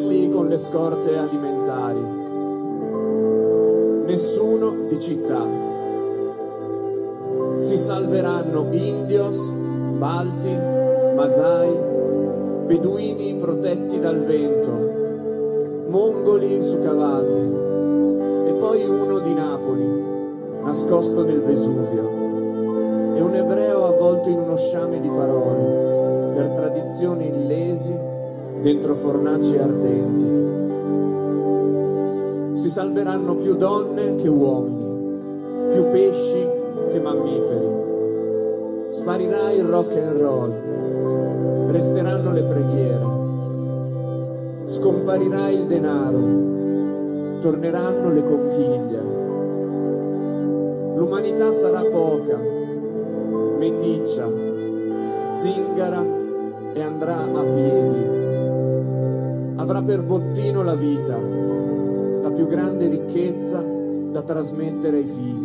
quelli con le scorte alimentari, nessuno di città. Si salveranno indios, balti, masai, beduini protetti dal vento, mongoli su cavalli, e poi uno di Napoli, nascosto nel Vesuvio, e un ebreo avvolto in uno sciame di parole, per tradizioni illesi dentro fornaci ardenti. Si salveranno più donne che uomini, più pesci che mammiferi. Sparirà il rock and roll, resteranno le preghiere, scomparirà il denaro, torneranno le conchiglie. L'umanità sarà poca, meticcia, zingara e andrà a piedi. Avrà per bottino la vita, la più grande ricchezza da trasmettere ai figli.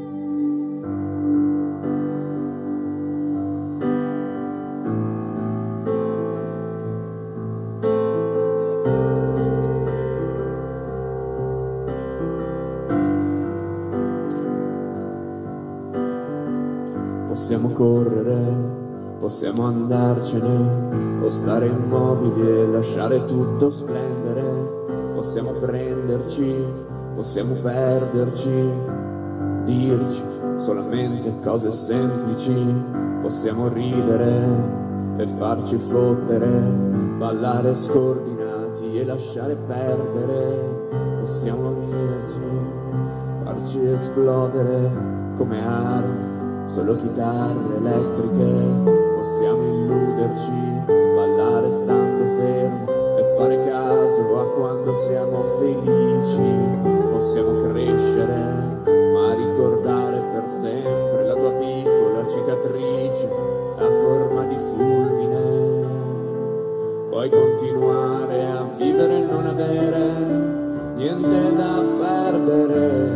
Possiamo correre, possiamo andarcene, o stare immobili e lasciare tutto splendere. Possiamo prenderci, possiamo perderci, dirci solamente cose semplici. Possiamo ridere e farci fottere, ballare scordinati e lasciare perdere. Possiamo unirci, farci esplodere come armi, solo chitarre elettriche. Possiamo illuderci, ballare stando fermi e fare caso a quando siamo felici. Possiamo crescere, ma ricordare per sempre la tua piccola cicatrice a forma di fulmine. Puoi continuare a vivere e non avere niente da perdere.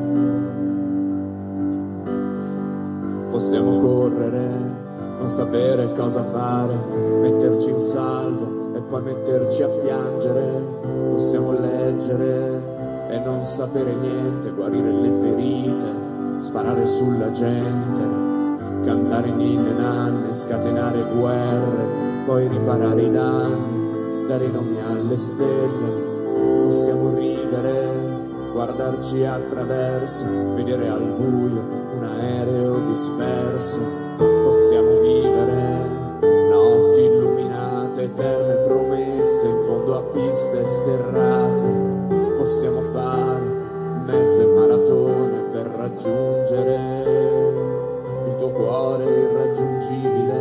Possiamo correre, non sapere cosa fare, metterci in salvo e poi metterci a piangere. Possiamo leggere e non sapere niente, guarire le ferite, sparare sulla gente, cantare ninne nanne, scatenare guerre, poi riparare i danni, dare i nomi alle stelle. Possiamo ridere, guardarci attraverso, vedere al buio un aereo disperso. Possiamo vivere notti illuminate, eterne promesse in fondo a piste sterrate. Possiamo fare mezze maratone per raggiungere il tuo cuore irraggiungibile.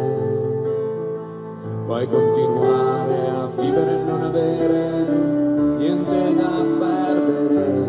Puoi continuare a vivere e non avere niente da perdere.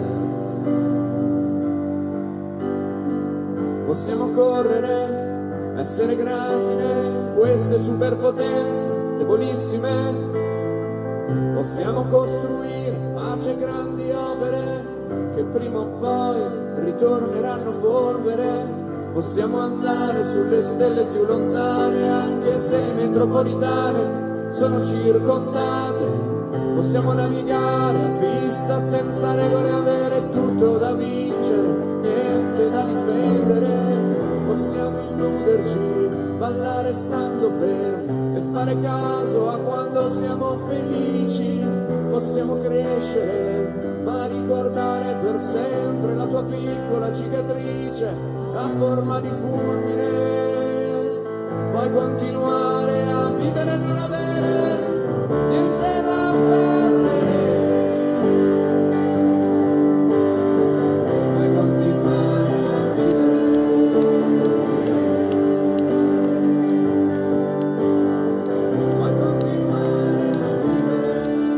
Possiamo correre, essere grandi in queste superpotenze debolissime. Possiamo costruire pace e grandi opere che prima o poi ritorneranno polvere. Possiamo andare sulle stelle più lontane, anche se metropolitane sono circondate. Possiamo navigare a vista senza regole, avere tutto da vincere, niente da difendere. Possiamo illuderci, ballare stando fermi e fare caso a quando siamo felici. Possiamo crescere, ma ricordare per sempre la tua piccola cicatrice a forma di fulmine. Puoi continuare a vivere e non avere niente da perdere. Puoi continuare a vivere. Puoi continuare a vivere.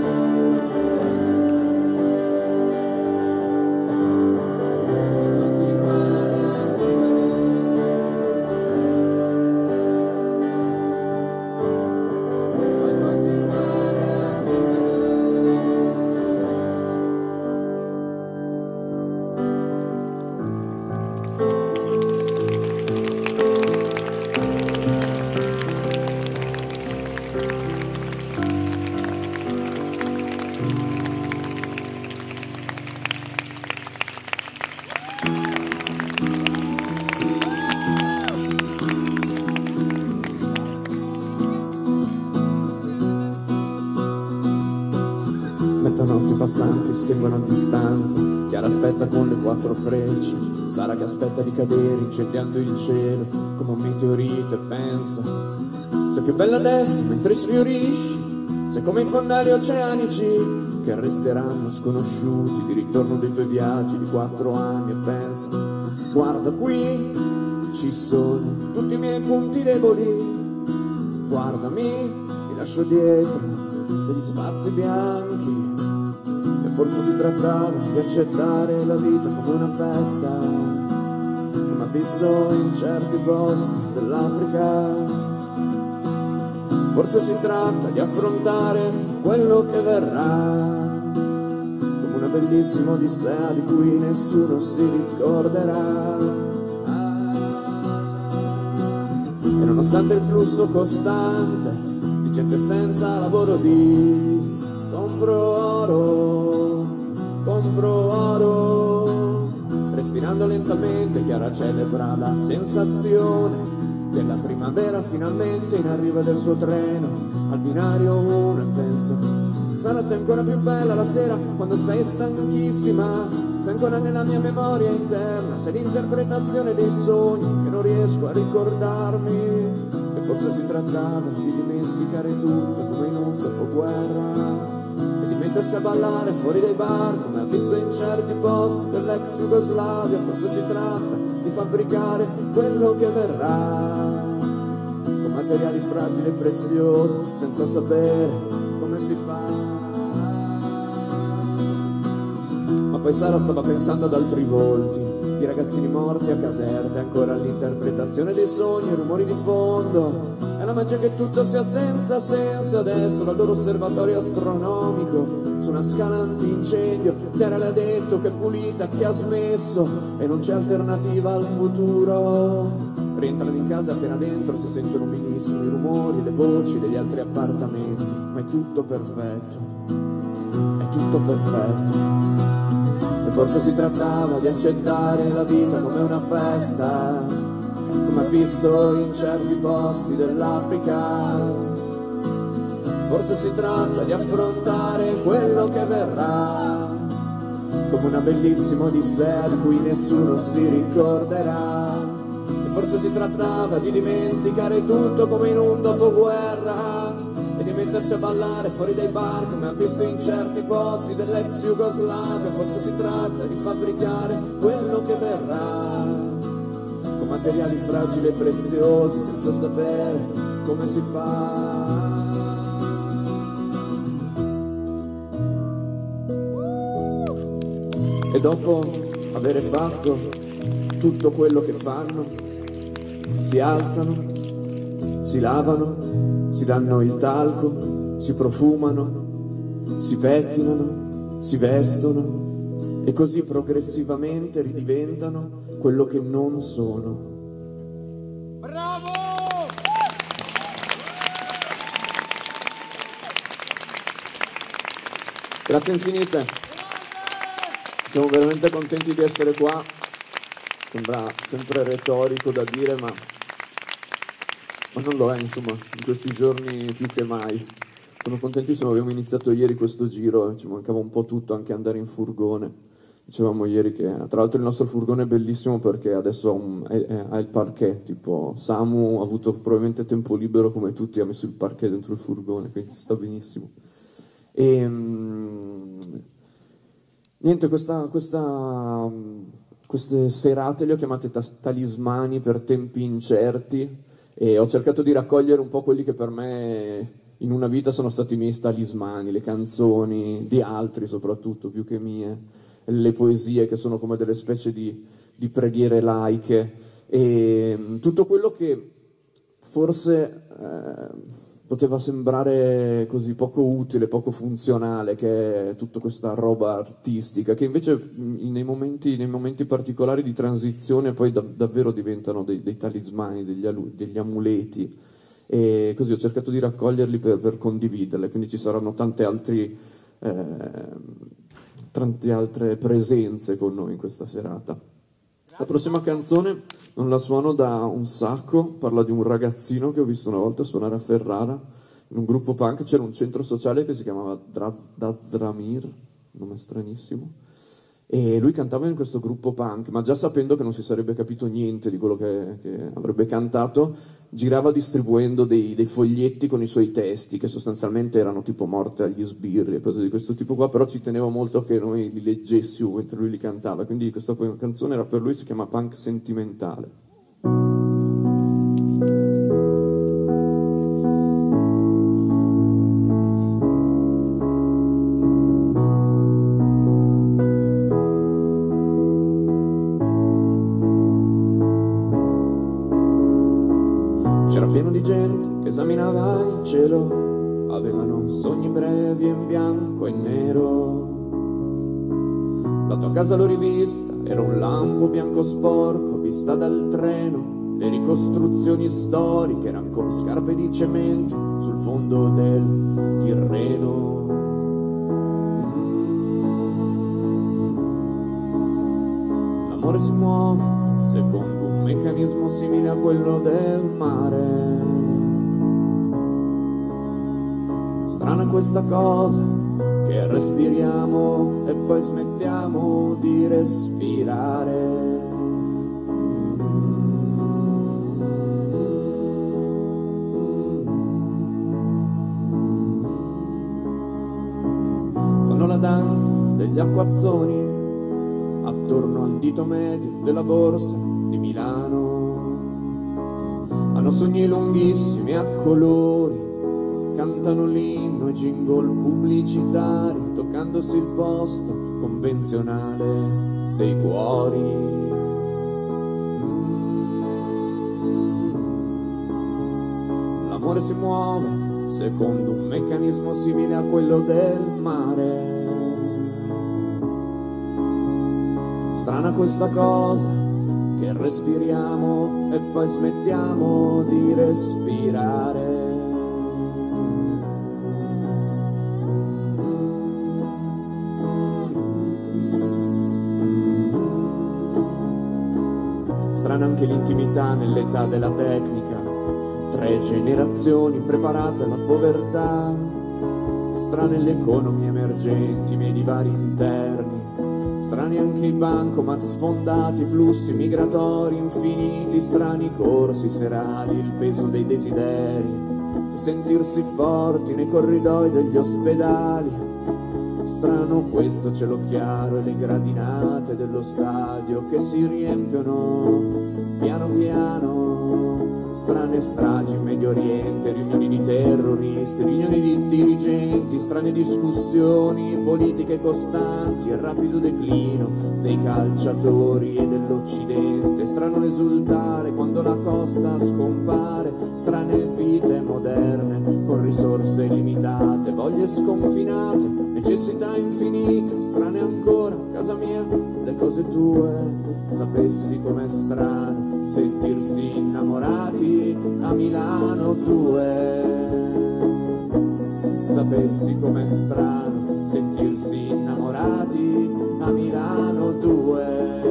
Puoi continuare a vivere. Mezzanotte i passanti spengono a distanza, Chiara aspetta con le 4 frecce, Sara che aspetta di cadere incendiando il cielo come un meteorito e pensa: sei più bella adesso mentre sfiorisci, sei come i fondali oceanici che resteranno sconosciuti di ritorno dei tuoi viaggi di 4 anni, e pensa: guarda qui ci sono tutti i miei punti deboli, guardami, mi lascio dietro degli spazi bianchi. E forse si trattava di accettare la vita come una festa, come ha visto in certi posti dell'Africa. Forse si tratta di affrontare quello che verrà, come una bellissima odissea di cui nessuno si ricorderà. E nonostante il flusso costante di gente senza lavoro, di compro oro, respirando lentamente Chiara celebra la sensazione della primavera finalmente in arrivo del suo treno al binario 1, e penso: sarà sei ancora più bella la sera quando sei stanchissima, sei ancora nella mia memoria interna, sei l'interpretazione dei sogni che non riesco a ricordarmi. E forse si trattava di dimenticare tutto come in un dopoguerra e di mettersi a ballare fuori dai bar come ha visto in certi posti dell'ex Jugoslavia. Forse si tratta di fabbricare quello che verrà con materiali fragili e preziosi senza sapere come si fa. Ma poi Sara stava pensando ad altri volti, i ragazzini morti a Caserta, ancora l'interpretazione dei sogni, i rumori di fondo, è la magia che tutto sia senza senso. Adesso dal loro osservatorio astronomico su una scala antincendio Chiara le ha detto che è pulita, che ha smesso e non c'è alternativa al futuro. Rientrano in casa appena dentro, si sentono benissimo i rumori, le voci degli altri appartamenti, ma è tutto perfetto, è tutto perfetto. E forse si trattava di accettare la vita come una festa, come ha visto in certi posti dell'Africa. Forse si tratta di affrontare quello che verrà, come una bellissima odissea di cui nessuno si ricorderà. E forse si trattava di dimenticare tutto come in un dopoguerra e di mettersi a ballare fuori dai bar come ha visto in certi posti dell'ex Jugoslavia. Forse si tratta di fabbricare quello che verrà con materiali fragili e preziosi senza sapere come si fa. E dopo avere fatto tutto quello che fanno, si alzano, si lavano, si danno il talco, si profumano, si pettinano, si vestono e così progressivamente ridiventano quello che non sono. Bravo! Grazie infinite. Siamo veramente contenti di essere qua. Sembra sempre retorico da dire, ma non lo è, insomma, in questi giorni più che mai. Sono contentissimo, abbiamo iniziato ieri questo giro, ci mancava un po' tutto, anche andare in furgone. Dicevamo ieri che, tra l'altro, il nostro furgone è bellissimo perché adesso ha il parquet, tipo Samu ha avuto probabilmente tempo libero come tutti, ha messo il parquet dentro il furgone, quindi sta benissimo. E niente, queste serate le ho chiamate talismani per tempi incerti e ho cercato di raccogliere un po' quelli che per me in una vita sono stati i miei talismani, le canzoni di altri soprattutto, più che mie, le poesie che sono come delle specie di preghiere laiche e tutto quello che forse poteva sembrare così poco utile, poco funzionale, che è tutta questa roba artistica, che invece nei momenti particolari di transizione poi davvero diventano dei talismani, degli amuleti, e così ho cercato di raccoglierli per condividerli, quindi ci saranno tante altre presenze con noi in questa serata. La prossima canzone non la suono da un sacco, parla di un ragazzino che ho visto una volta suonare a Ferrara in un gruppo punk, c'era un centro sociale che si chiamava Dazramir, nome stranissimo, e lui cantava in questo gruppo punk, ma già sapendo che non si sarebbe capito niente di quello che avrebbe cantato, girava distribuendo dei foglietti con i suoi testi, che sostanzialmente erano tipo morte agli sbirri e cose di questo tipo qua, però ci tenevo molto che noi li leggessimo mentre lui li cantava, quindi questa canzone era per lui, si chiama Punk Sentimentale. C'era pieno di gente che esaminava il cielo, avevano sogni brevi in bianco e nero. La tua casa l'ho rivista, era un lampo bianco sporco, vista dal treno. Le ricostruzioni storiche erano con scarpe di cemento sul fondo del Tirreno. L'amore si muove secondo un meccanismo simile a quello del mare. Strana questa cosa che respiriamo e poi smettiamo di respirare. Fanno la danza degli acquazzoni attorno al dito medio della borsa di Milano. Hanno sogni lunghissimi a colori, cantano l'inno e jingle pubblicitari, toccandosi il posto convenzionale dei cuori. L'amore si muove secondo un meccanismo simile a quello del mare. Strana questa cosa che respiriamo e poi smettiamo di respirare. Strana anche l'intimità nell'età della tecnica, 3 generazioni preparate alla povertà. Strane le economie emergenti, miei divari interni. Strani anche i bancomat sfondati, flussi migratori infiniti, strani corsi serali, il peso dei desideri, e sentirsi forti nei corridoi degli ospedali. Strano questo cielo chiaro e le gradinate dello stadio che si riempiono piano piano. Strane stragi in Medio Oriente, riunioni di terroristi, riunioni di dirigenti, strane discussioni politiche costanti, il rapido declino dei calciatori e dell'Occidente. Strano esultare quando la costa scompare, strane vite moderne con risorse limitate, voglie sconfinate, necessità infinite. Strane ancora, casa mia, le cose tue. Sapessi com'è strano sentirsi innamorati a Milano 2. Sapessi com'è strano sentirsi innamorati a Milano 2.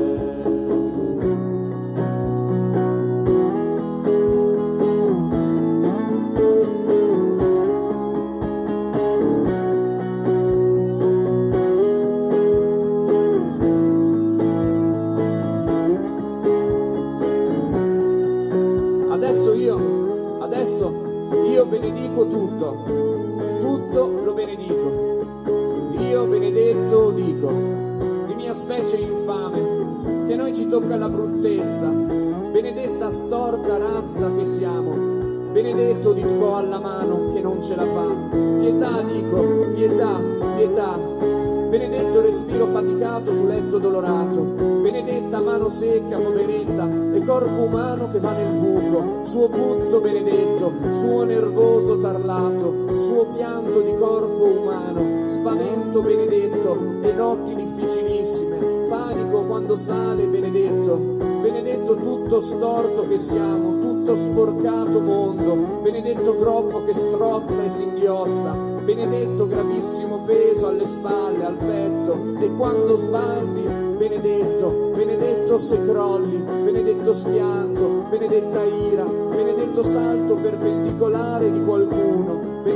Adesso io benedico tutto, tutto lo benedico. Io benedetto dico, di mia specie infame, che noi ci tocca la bruttezza, benedetta storta razza che siamo, benedetto dico alla mano che non ce la fa, pietà dico, pietà, pietà, benedetto respiro faticato su letto dolorato, benedetta mano secca, poveretta, e corpo umano che va nel buco, suo puzzo benedetto, suo nervoso tarlato, suo pianto di corpo umano, spavento benedetto, e notti difficilissime, panico quando sale benedetto, benedetto tutto storto che siamo, tutto sporcato mondo, benedetto groppo che strozza e singhiozza, benedetto gravissimo peso alle spalle, al petto, e quando sbandi benedetto, benedetto se crolli, benedetto schianto, benedetta ira, benedetto salto perpendicolare di qualcuno,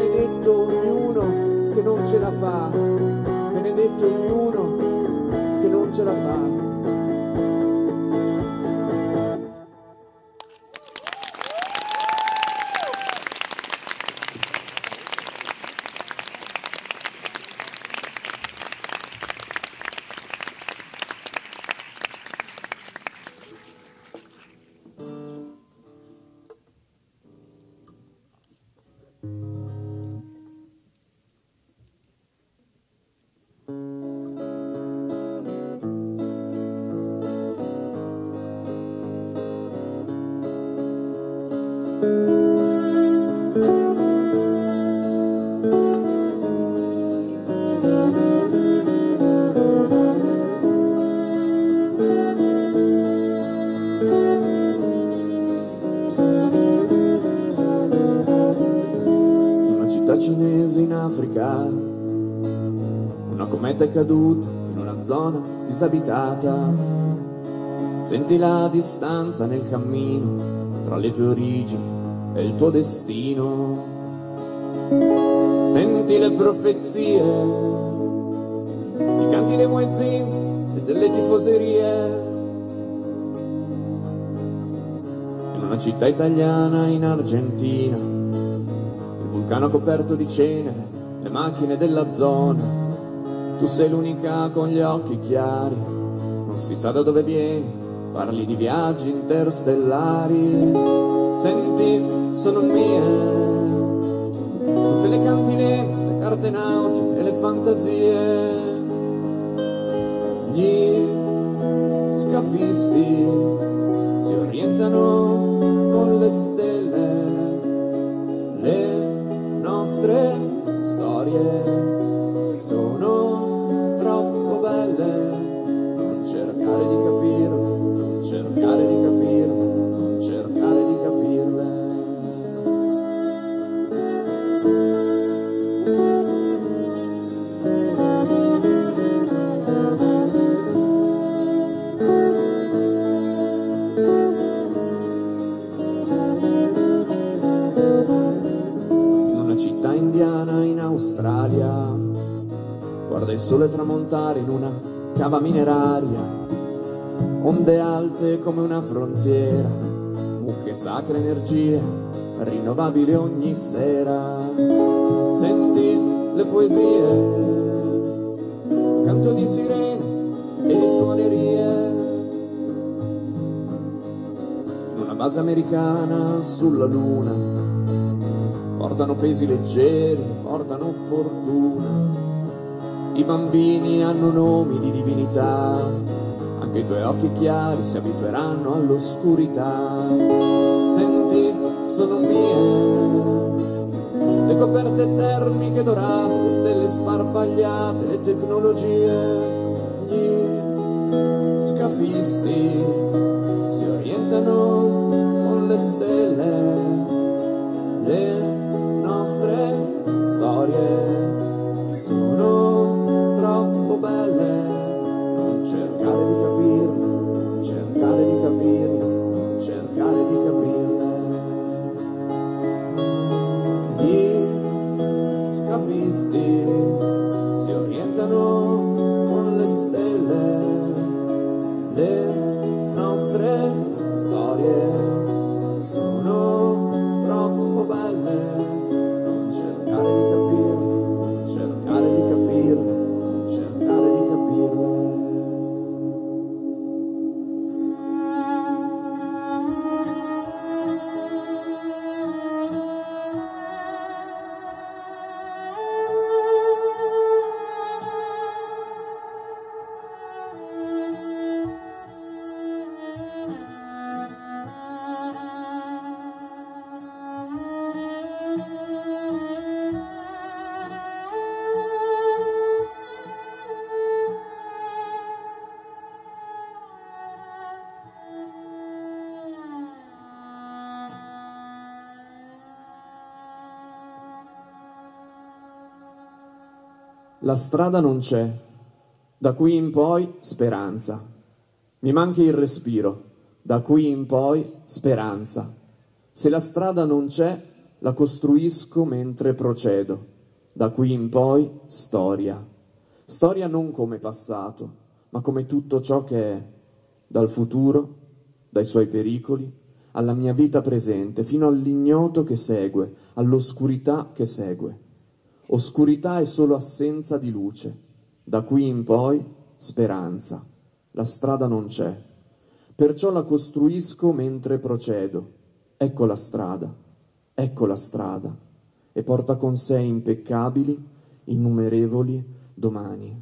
benedetto ognuno che non ce la fa, benedetto ognuno che non ce la fa. Cinese in Africa, una cometa è caduta in una zona disabitata. Senti la distanza nel cammino tra le tue origini e il tuo destino. Senti le profezie, i canti dei muezzin e delle tifoserie. In una città italiana in Argentina, vulcano coperto di cenere, le macchine della zona. Tu sei l'unica con gli occhi chiari, non si sa da dove vieni, parli di viaggi interstellari. Senti, sono mie tutte le cantilene, le carte nautiche e le fantasie. Gli scafisti si orientano con le stelle, le nostre storie sono troppo belle. Non cercare di capirle, non cercare di capirle, non cercare di capirle. Città indiana in Australia, guarda il sole tramontare in una cava mineraria. Onde alte come una frontiera, mucche sacre energie, rinnovabili ogni sera. Senti le poesie, canto di sirene e di suonerie. In una base americana sulla luna, portano pesi leggeri, portano fortuna. I bambini hanno nomi di divinità, anche i tuoi occhi chiari si abitueranno all'oscurità. Senti, sono mie le coperte termiche dorate, le stelle sparpagliate, le tecnologie. Gli scafisti si orientano con le stelle, le nostre storie sono troppo belle. Non cercare di capirle, non cercare di capirle, non cercare di capirle. Gli scafisti si orientano con le stelle, le nostre storie sono troppo belle. Non cercare di capirle, non cercare di capirle, non cercare di capirle. La strada non c'è, da qui in poi speranza. Mi manca il respiro, da qui in poi speranza. Se la strada non c'è, la costruisco mentre procedo. Da qui in poi storia. Storia non come passato, ma come tutto ciò che è, dal futuro, dai suoi pericoli, alla mia vita presente, fino all'ignoto che segue, all'oscurità che segue. Oscurità è solo assenza di luce. Da qui in poi speranza. La strada non c'è. Perciò la costruisco mentre procedo. Ecco la strada, e porta con sé impeccabili, innumerevoli domani.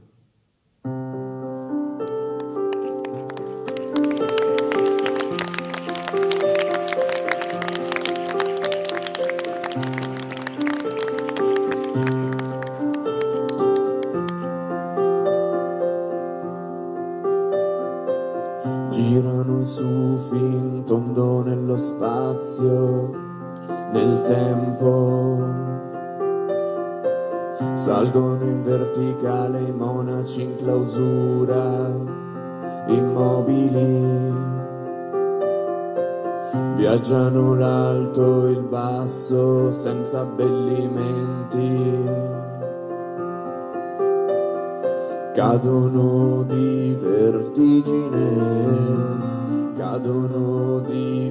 Girano su fin tondo nello spazio, nel tempo. Salgono in verticale i monaci in clausura, immobili. Viaggiano l'alto e il basso senza abbellimenti. Cadono di vertigine, cadono di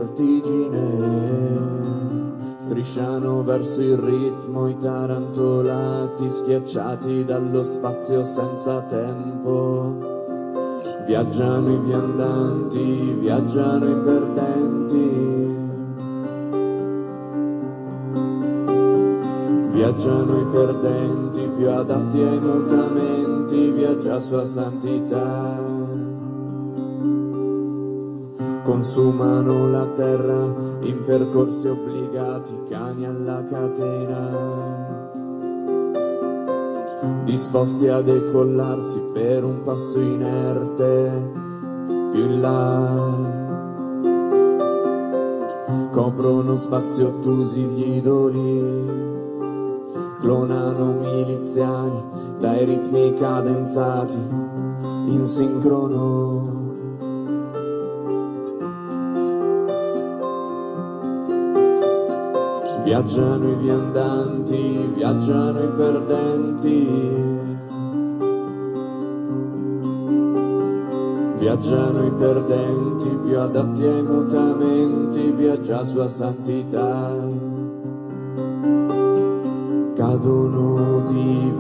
vertigine, strisciano verso il ritmo i tarantolati schiacciati dallo spazio senza tempo. Viaggiano i viandanti, viaggiano i perdenti. Viaggiano i perdenti più adatti ai mutamenti, viaggia sua santità. Consumano la terra in percorsi obbligati, cani alla catena, disposti a decollarsi per un passo inerte più in là. Coprono spazio ottusi gli idoli, clonano miliziani dai ritmi cadenzati in sincrono. Viaggiano i viandanti, viaggiano i perdenti. Viaggiano i perdenti più adatti ai mutamenti, viaggia sua santità. Cadono di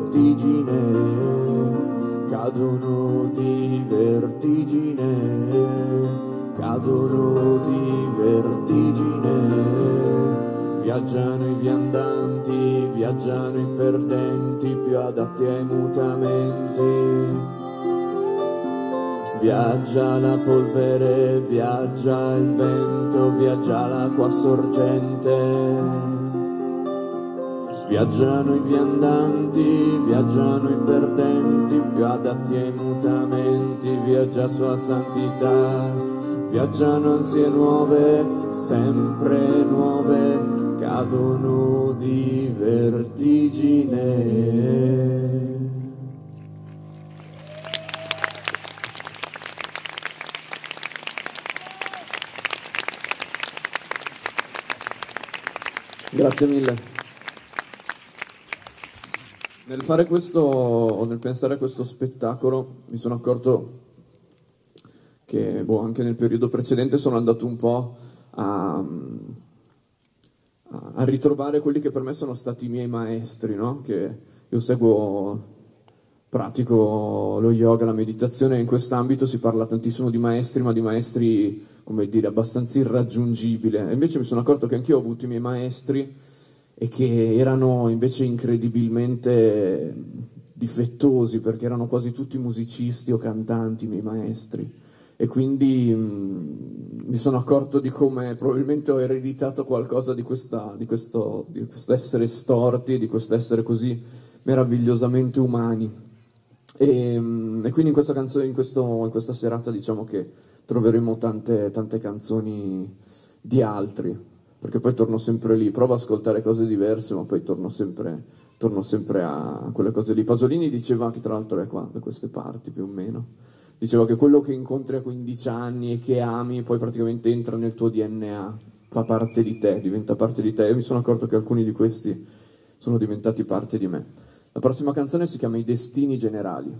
vertigine, cadono di vertigine, cadono di vertigine. Viaggiano i viandanti, viaggiano i perdenti più adatti ai mutamenti. Viaggia la polvere, viaggia il vento, viaggia l'acqua sorgente. Viaggiano i viandanti, viaggiano i perdenti, più adatti ai mutamenti, viaggia sua santità. Viaggiano ansie nuove, sempre nuove, cadono di vertigine. Grazie mille. Nel fare questo, o nel pensare a questo spettacolo, mi sono accorto che anche nel periodo precedente sono andato un po' a ritrovare quelli che per me sono stati i miei maestri, no? Che io seguo, pratico lo yoga, la meditazione, e in quest'ambito si parla tantissimo di maestri, ma di maestri, come dire, abbastanza irraggiungibili. E invece mi sono accorto che anch'io ho avuto i miei maestri e che erano invece incredibilmente difettosi, perché erano quasi tutti musicisti o cantanti, i miei maestri. E quindi mi sono accorto di come probabilmente ho ereditato qualcosa di questo essere storti, di questo essere così meravigliosamente umani. E quindi in questa canzone, in questa serata, diciamo che troveremo tante canzoni di altri, perché poi torno sempre lì, provo ad ascoltare cose diverse, ma poi torno sempre a quelle cose lì. Pasolini diceva, che tra l'altro è qua, da queste parti più o meno, diceva che quello che incontri a 15 anni e che ami poi praticamente entra nel tuo DNA, fa parte di te, diventa parte di te. Io mi sono accorto che alcuni di questi sono diventati parte di me. La prossima canzone si chiama I destini generali.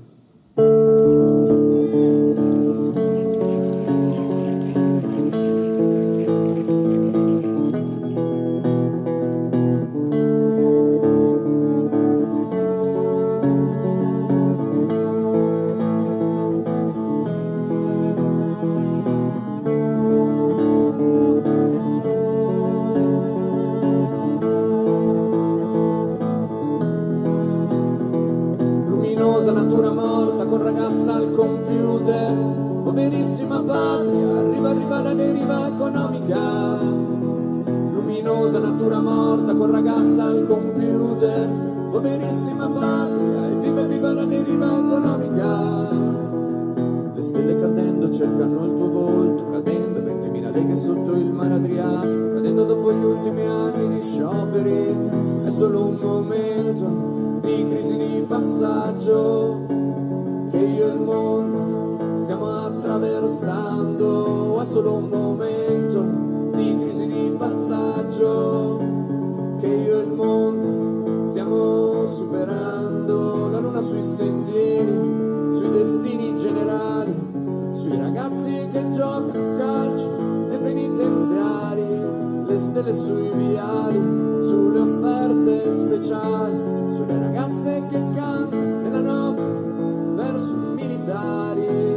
Natura morta con ragazza al computer, poverissima patria, arriva la deriva economica. Luminosa natura morta con ragazza al computer, poverissima patria, e viva la deriva economica. Le stelle cadendo cercano il tuo volto, cadendo 20.000 leghe sotto il mare Adriatico, cadendo dopo gli ultimi anni di scioperi. È solo un momento di crisi di passaggio che io e il mondo stiamo attraversando. È solo un momento di crisi di passaggio che io e il mondo stiamo superando. La luna sui sentieri, sui destini generali, sui ragazzi che giocano a calcio nei penitenziari, le stelle sui viali, sulle offerte speciali, sulle ragazze che cantano nella notte verso i militari.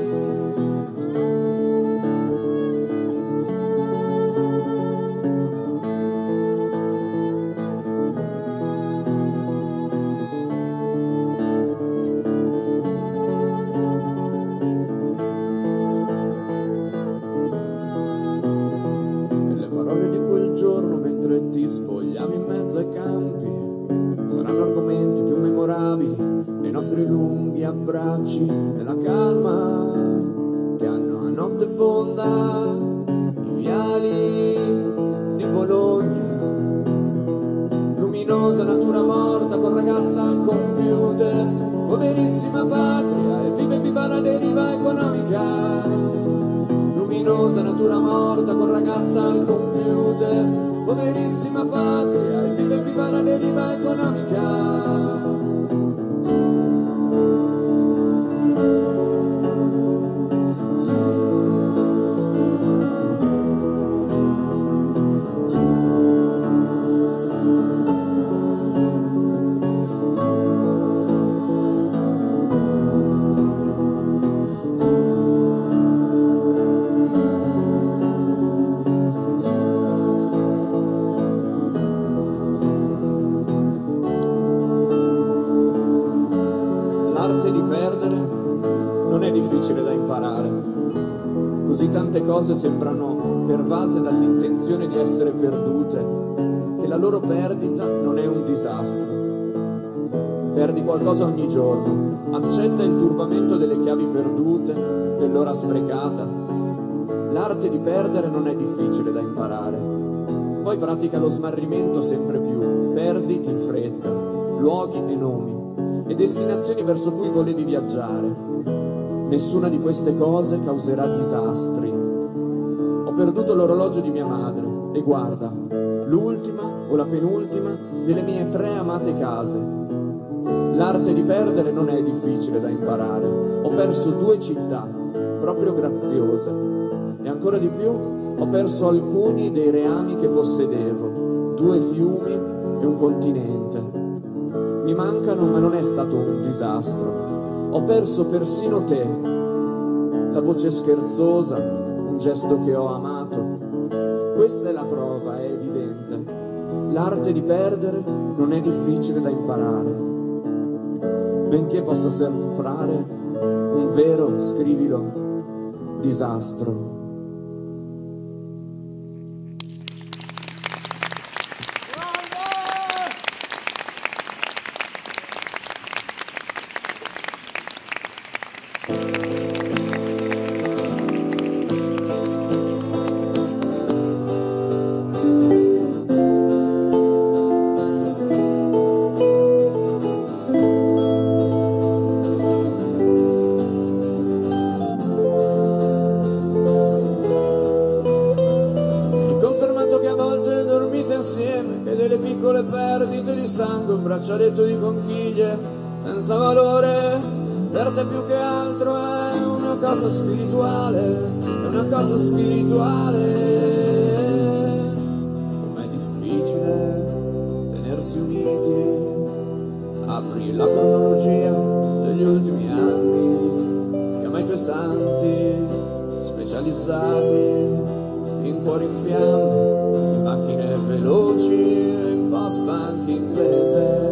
Le parole di quel giorno mentre ti spogliavi in mezzo ai campi saranno argomenti più memorabili dei nostri lunghi abbracci, nella calma che hanno a notte fonda i viali di Bologna. Luminosa natura morta con ragazza al computer, poverissima patria, e viva la deriva economica. Luminosa natura morta con ragazza al computer, poverissima patria, e viva la deriva economica. L'arte di perdere non è difficile da imparare. Così tante cose sembrano pervase dall'intenzione di essere perdute, che la loro perdita non è un disastro. Perdi qualcosa ogni giorno, accetta il turbamento delle chiavi perdute, dell'ora sprecata. L'arte di perdere non è difficile da imparare. Poi pratica lo smarrimento sempre più, perdi in fretta luoghi e nomi e destinazioni verso cui volevi viaggiare. Nessuna di queste cose causerà disastri. Ho perduto l'orologio di mia madre e guarda, l'ultima o la penultima delle mie 3 amate case. L'arte di perdere non è difficile da imparare. Ho perso 2 città, proprio graziose, e ancora di più ho perso alcuni dei reami che possedevo, 2 fiumi e un continente. Mi mancano, ma non è stato un disastro. Ho perso persino te, la voce scherzosa, un gesto che ho amato. Questa è la prova, è evidente. L'arte di perdere non è difficile da imparare. Benché possa sembrare un vero, scrivilo, disastro. Che delle piccole perdite di sangue braccialetto di conchiglie senza valore, per te più che altro è una cosa spirituale, è una cosa spirituale. Com'è difficile tenersi uniti, apri la cronologia degli ultimi anni, chiama i tuoi santi specializzati in cuori in fiamme, in macchine veloci e in post-punk inglese.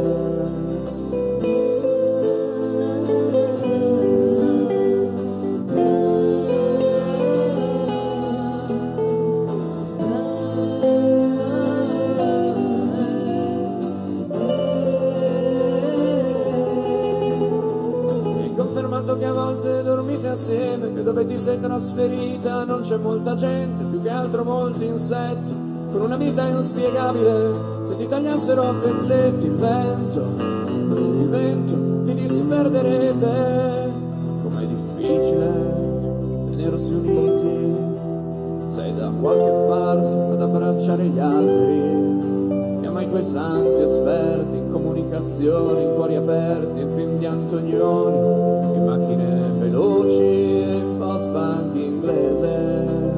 Che a volte dormite assieme, che dove ti sei trasferita non c'è molta gente, più che altro molti insetti, con una vita inspiegabile. Se ti tagliassero a pezzetti il vento ti disperderebbe. Com'è difficile tenersi uniti, sei da qualche parte ad abbracciare gli alberi, chiama i tuoi santi esperti in comunicazione, in cuori aperti, in film di Antonioni, macchine veloci e post-punk inglese.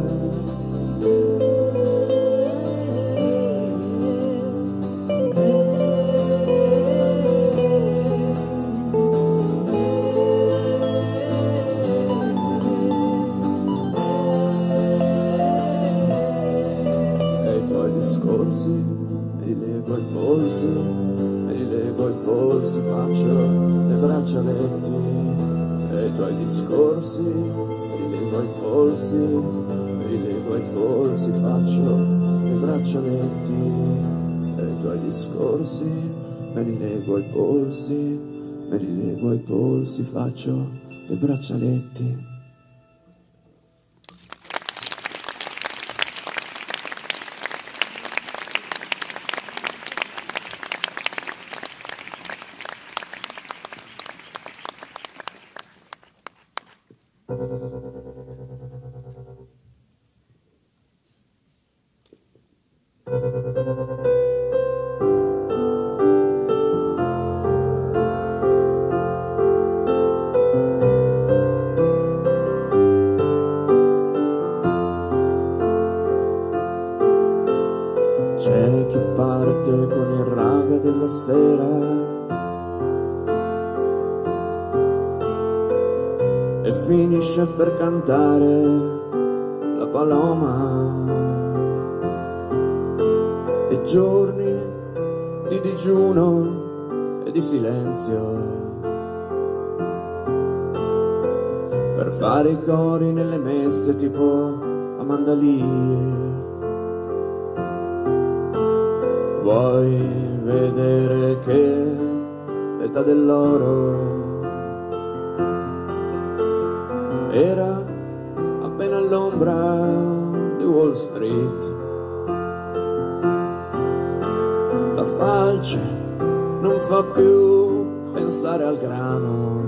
E i tuoi discorsi me li leggo ai polsi, me li leggo ai polsi, faccio le braccialetti. E i tuoi discorsi, me li leggo ai polsi, me li leggo ai polsi, faccio le braccialetti. E i tuoi discorsi, me li leggo ai polsi, me li leggo ai polsi, faccio le braccialetti. C'è chi parte con il raga della sera e finisce per cantare la paloma, e giorni di digiuno e di silenzio per fare i cori nelle messe tipo Amanda Lee. Vuoi vedere che l'età dell'oro era appena all'ombra di Wall Street? La falce non fa più pensare al grano,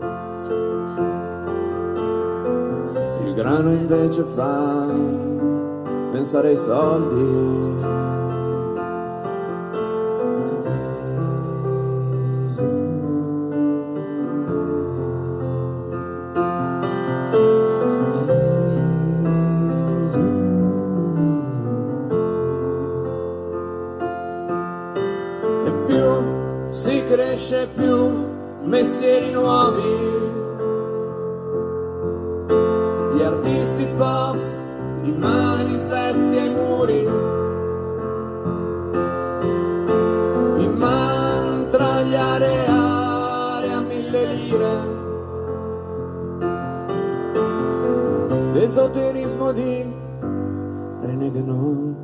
il grano invece fa pensare ai soldi. Si cresce più mestieri nuovi, gli artisti pop, i manifesti ai muri, i mantra agli areari a 1000 lire, l'esoterismo di René Guénon.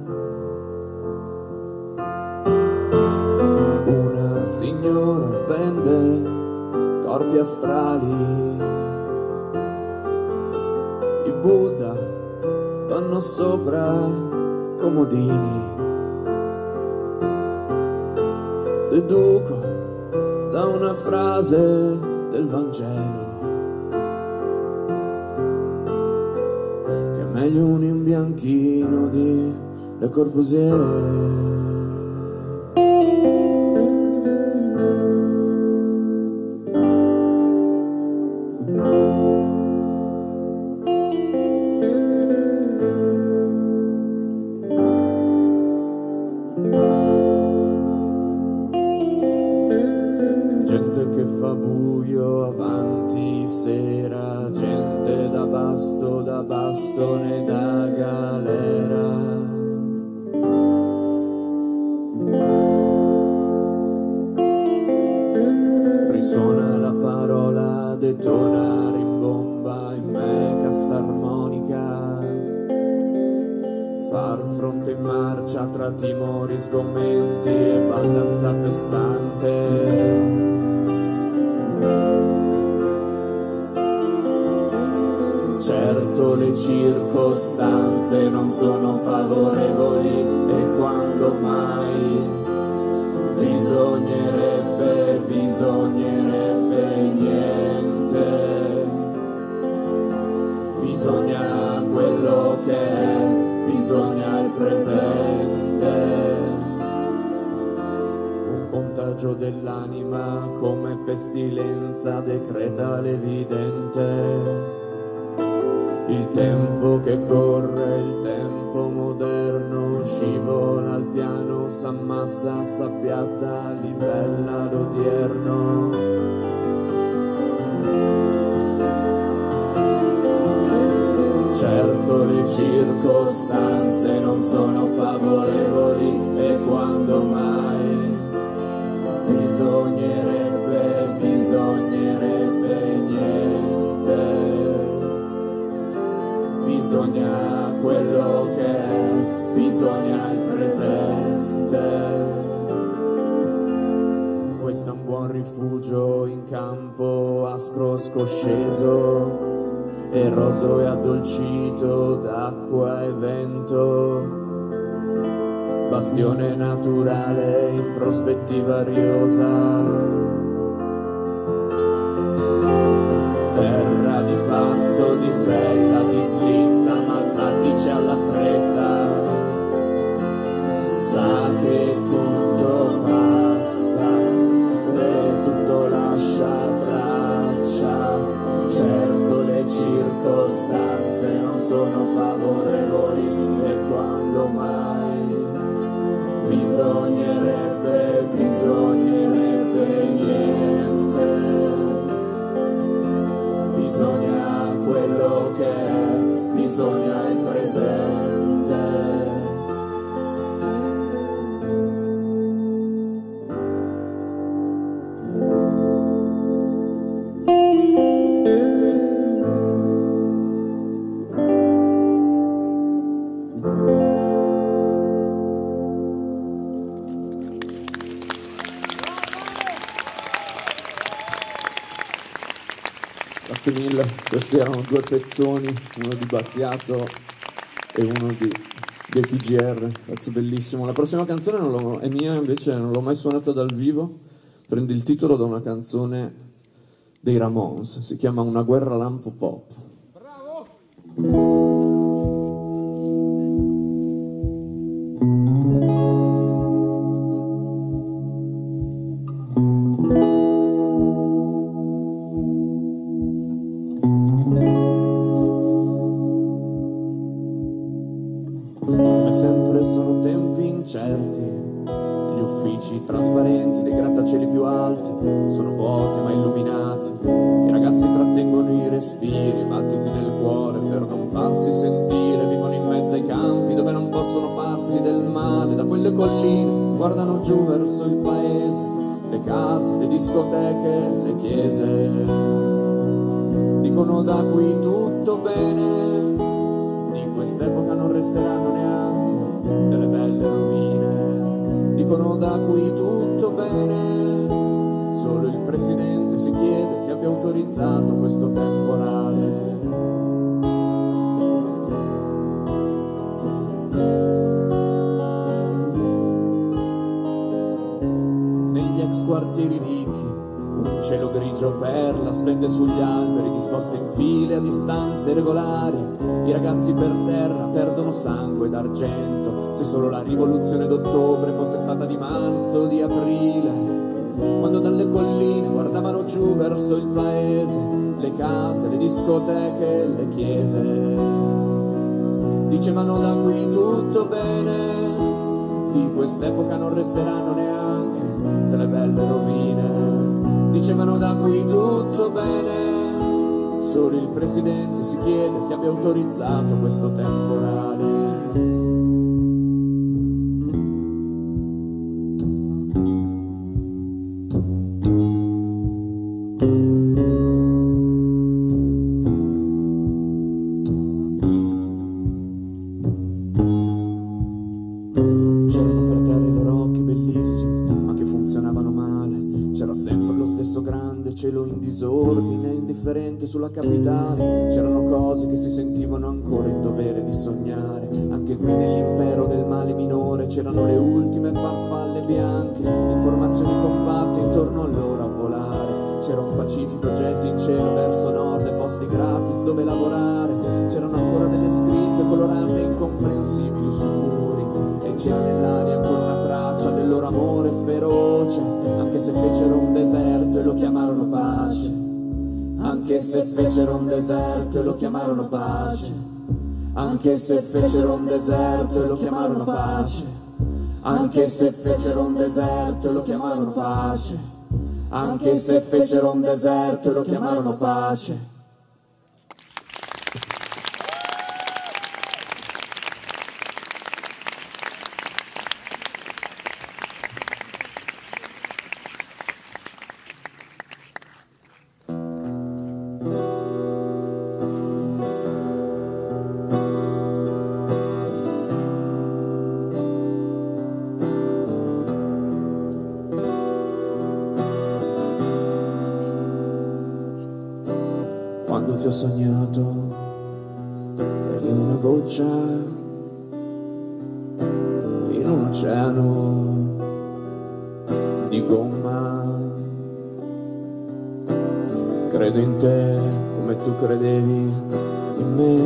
Signora vende corpi astrali, i Buddha vanno sopra comodini. Deduco da una frase del Vangelo che è meglio un imbianchino di Le Corbusier. buio, avanti sera, gente da bastone, da galera. Risuona la parola, detona, rimbomba in me cassa armonica. Far fronte in marcia tra timori, sgomenti e baldanza festante. Certo le circostanze non sono favorevoli e quando mai bisognerebbe niente, bisogna quello che è, bisogna il presente. Un contagio dell'anima come pestilenza decreta l'evidente. Il tempo che corre, il tempo moderno, scivola al piano, s'ammassa, s'appiatta, livella l'odierno. Certo le circostanze non sono favorevoli e quando mai bisognerebbe niente. Bisogna quello che è, bisogna il presente. Questo è un buon rifugio in campo aspro scosceso, eroso e addolcito d'acqua e vento. Bastione naturale in prospettiva riosa. Terra di passo, di sella, di slitta, ma sa dice alla fretta, sa che tutto passa e tutto lascia traccia. Certo le circostanze non sono favorevoli e quando mai bisognerebbe niente. Bisogna quello che è, bisogna il presente. Grazie mille, questi erano due pezzoni, uno di Battiato e uno dei PGR, pezzo bellissimo. La prossima canzone è mia, invece non l'ho mai suonata dal vivo, prende il titolo da una canzone dei Ramones, si chiama Una guerra lampo pop. Bravo! Come sempre sono tempi incerti, gli uffici trasparenti dei grattacieli più alti sono vuoti ma illuminati, i ragazzi trattengono i respiri, i battiti del cuore per non farsi sentire, vivono in mezzo ai campi dove non possono farsi del male, da quelle colline guardano giù verso il paese, le case, le discoteche, le chiese, dicono da qui tutto bene. Quest'epoca non resteranno neanche delle belle rovine, dicono da qui tutto bene, solo il presidente si chiede chi abbia autorizzato questo temporale. Negli ex quartieri ricchi un cielo grigio perla splende sugli alberi disposti in file a distanze regolari, i ragazzi per terra perdono sangue d'argento, se solo la rivoluzione d'ottobre fosse stata di marzo o di aprile, quando dalle colline guardavano giù verso il paese, le case, le discoteche, le chiese, dicevano da qui tutto bene, di quest'epoca non resteranno neanche delle belle rovine. dicevano da qui tutto bene. Solo il presidente si chiede chi abbia autorizzato questo temporale. C'erano per terra le rocche bellissime, ma che funzionavano male. C'era sempre lo stesso grande cielo in disordine, indifferente sulla capitale. C'erano cose che si sentivano ancora in dovere di sognare. Anche qui nell'impero del male minore c'erano le ultime farfalle bianche, informazioni compatte intorno a loro a volare. C'era un pacifico jet in cielo verso nord e posti gratis dove lavorare. C'erano ancora delle scritte colorate e incomprensibili sui muri, e c'era nell'aria ancora una traccia del loro amore feroce. Anche se fecero un deserto e lo chiamarono pace. Anche se fecero un deserto e lo chiamarono pace. Anche se fecero un deserto e lo chiamarono pace. Anche se fecero un deserto e lo chiamarono pace. Anche se fecero un deserto e lo chiamarono pace. Quando ti ho sognato eri una goccia in un oceano di gomma. Credo in te come tu credevi in me.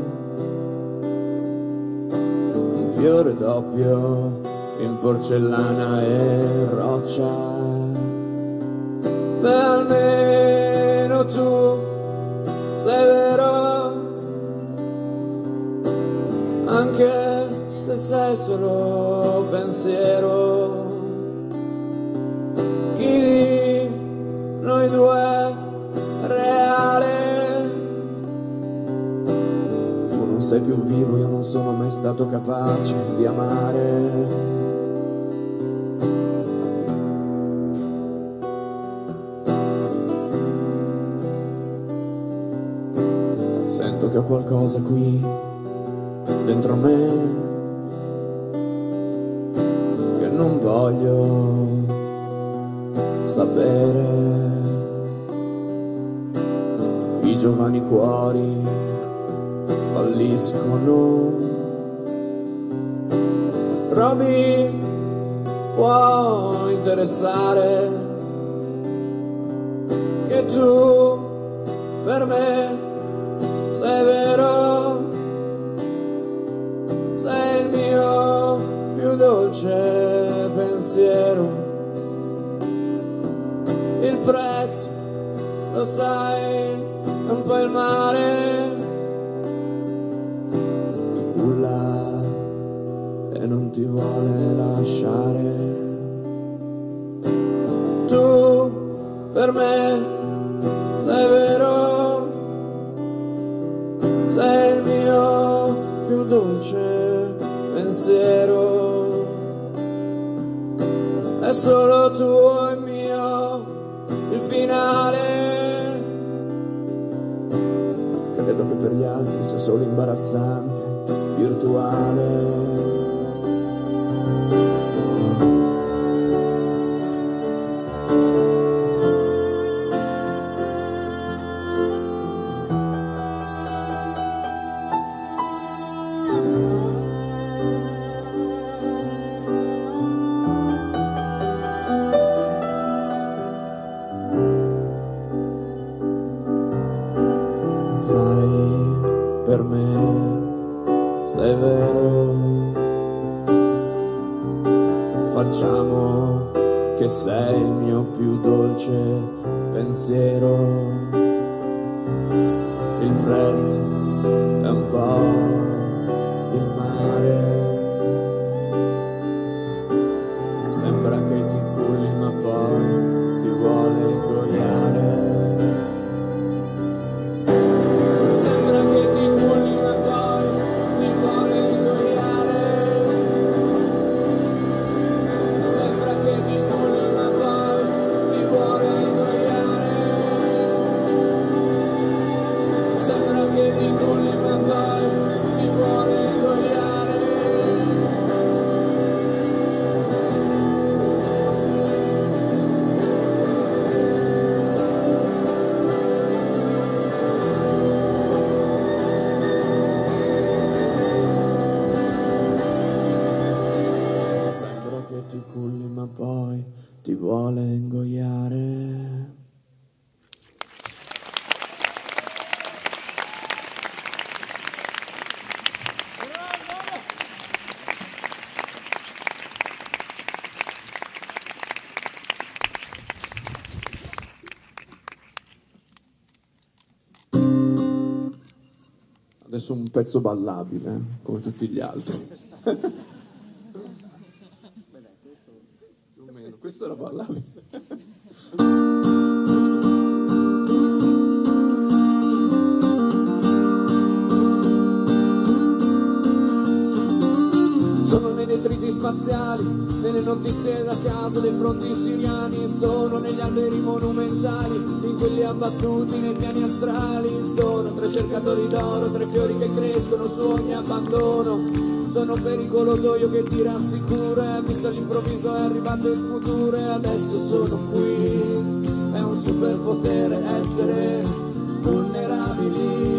Un fiore doppio in porcellana e roccia. Beh, almeno tu sei vero, anche se sei solo pensiero. Chi di noi due è reale? Tu non sei più vivo, io non sono mai stato capace di amare. Sento che ho qualcosa qui dentro me che non voglio sapere. I giovani cuori falliscono. Roby può interessare che tu per me sei vero, sei il mio più dolce pensiero. Il prezzo, lo sai, è un po' il mare. Ti culla e non ti vuole lasciare. Tu per me sei vero, sei il mio più dolce pensiero. È solo tuo e mio il finale. Credo che per gli altri sia solo imbarazzante, virtuale. Sai, per me sei vero. Facciamo che sei il mio più dolce pensiero. Il prezzo è un po' il mare. Sembra che ti culli ma poi ti vuole ingoiare. vuole ingoiare. Adesso un pezzo ballabile, come tutti gli altri. Più o meno, questo era ballabile. Sono nei detriti spaziali, nelle notizie da casa dei fronti siriani, sono negli alberi monumentali, in quelli abbattuti nei piani astrali, sono tre cercatori d'oro, tre fiori che crescono su ogni abbandono, sono pericoloso io che ti rassicura, visto all'improvviso è arrivato il futuro e adesso sono qui, è un superpotere essere vulnerabili.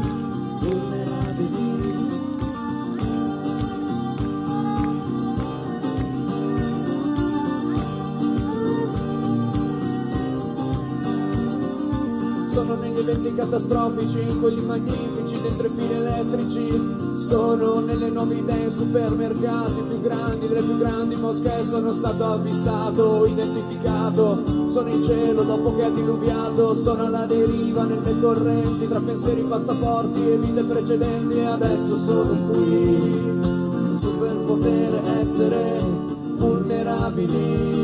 Sono negli eventi catastrofici, in quelli magnifici, dentro i fili elettrici. Sono nelle nuove idee, supermercati più grandi, delle più grandi moschee. Sono stato avvistato, identificato. Sono in cielo dopo che ha diluviato. Sono alla deriva nelle correnti, tra pensieri, passaporti e vite precedenti. E adesso sono qui, un superpotere essere vulnerabili.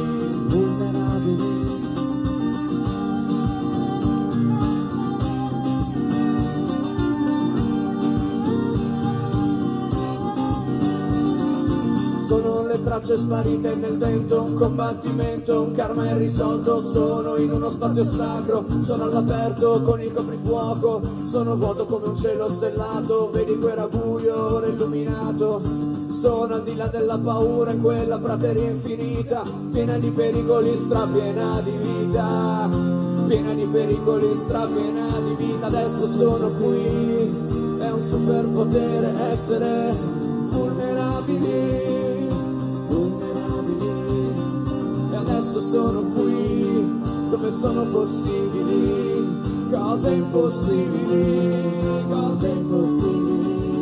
Sono le tracce sparite nel vento, un combattimento, un karma irrisolto. Sono in uno spazio sacro, sono all'aperto con il coprifuoco. Sono vuoto come un cielo stellato, vedi quel buio ora illuminato. Sono al di là della paura in quella prateria infinita, piena di pericoli, strapiena di vita. Piena di pericoli, strapiena di vita. Adesso sono qui, è un superpotere essere vulnerabili. Adesso sono qui, dove sono possibili cose impossibili, cose impossibili.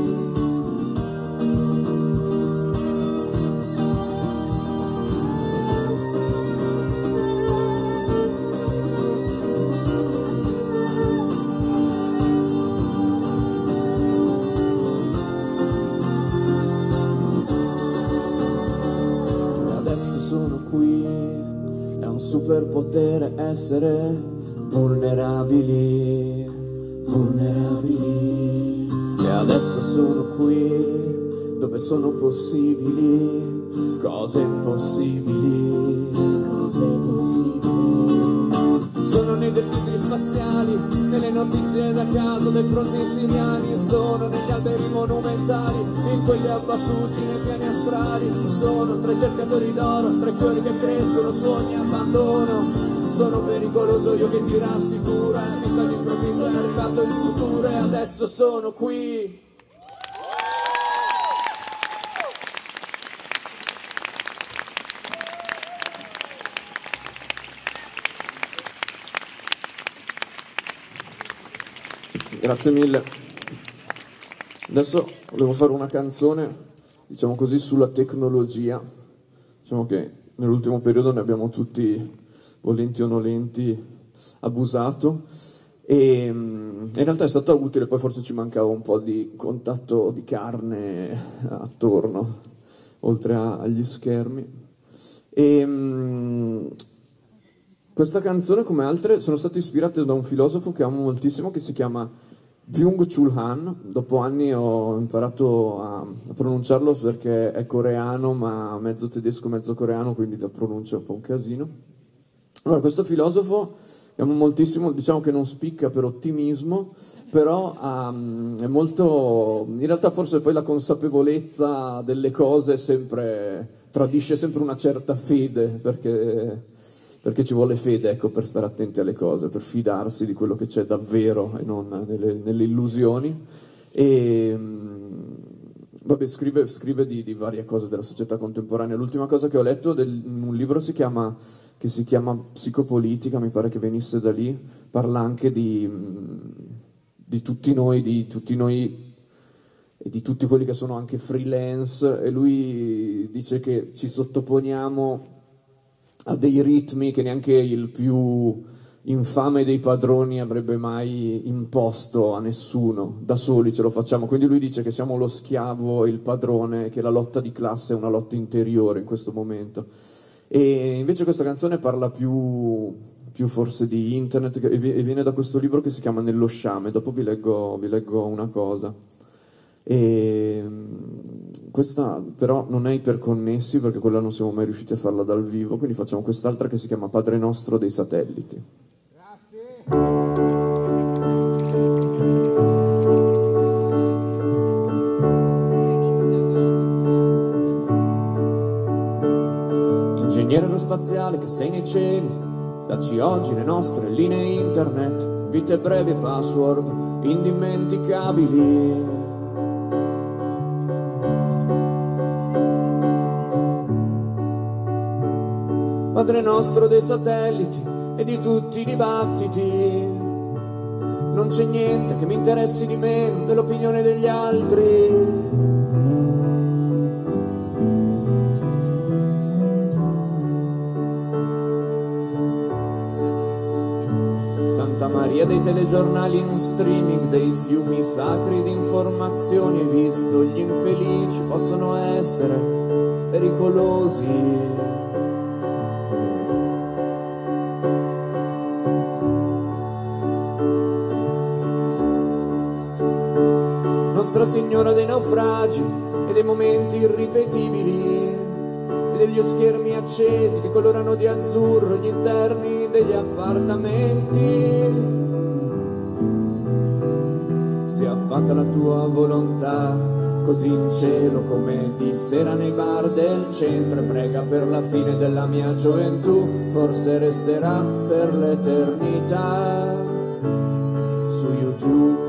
Adesso sono qui, è un superpotere essere vulnerabili, vulnerabili. E adesso sono qui, dove sono possibili cose impossibili, cose impossibili. Sono nei detriti spaziali, nelle notizie da caso dei fronti siriani. Sono negli alberi monumentali, in quelli abbattuti nei piani astrali. Sono tre cercatori d'oro, tre fiori che crescono su ogni abbandono. Sono pericoloso io che ti rassicura, visto all'improvviso è arrivato il futuro e adesso sono qui. Grazie mille. Adesso volevo fare una canzone, diciamo così, sulla tecnologia. Diciamo che nell'ultimo periodo ne abbiamo tutti, volenti o nolenti, abusato. E in realtà è stato utile, poi forse ci mancava un po' di contatto di carne attorno, oltre agli schermi. Questa canzone, come altre, sono state ispirate da un filosofo che amo moltissimo, che si chiama Byung-Chul Han. Dopo anni ho imparato a pronunciarlo perché è coreano, ma mezzo tedesco, mezzo coreano, quindi la pronuncia è un po' un casino. Allora, questo filosofo, che amo moltissimo, diciamo che non spicca per ottimismo, però è molto... In realtà forse poi la consapevolezza delle cose tradisce sempre una certa fede, perché ci vuole fede, ecco, per stare attenti alle cose, per fidarsi di quello che c'è davvero e non nelle illusioni. Vabbè, scrive di varie cose della società contemporanea. L'ultima cosa che ho letto un libro che si chiama Psicopolitica, mi pare che venisse da lì, parla anche di tutti noi e di tutti quelli che sono anche freelance, e lui dice che ci sottoponiamo a dei ritmi che neanche il più infame dei padroni avrebbe mai imposto a nessuno, da soli ce lo facciamo. Quindi lui dice che siamo lo schiavo e il padrone, che la lotta di classe è una lotta interiore in questo momento. E invece questa canzone parla più forse di internet, e viene da questo libro che si chiama Nello sciame. Dopo vi leggo una cosa. E questa però non è iperconnessi, perché quella non siamo mai riusciti a farla dal vivo, quindi facciamo quest'altra che si chiama Padre Nostro dei Satelliti. Ingegnere aerospaziale che sei nei cieli, dacci oggi le nostre linee internet, vite brevi e password indimenticabili. Padre nostro dei satelliti e di tutti i dibattiti, non c'è niente che mi interessi di meno dell'opinione degli altri. Santa Maria dei telegiornali in streaming, dei fiumi sacri di informazioni, hai visto, gli infelici possono essere pericolosi. Nostra Signora dei naufragi e dei momenti irripetibili e degli schermi accesi che colorano di azzurro gli interni degli appartamenti. Sia fatta la tua volontà, così in cielo come di sera nei bar del centro, e prega per la fine della mia gioventù, forse resterà per l'eternità su YouTube.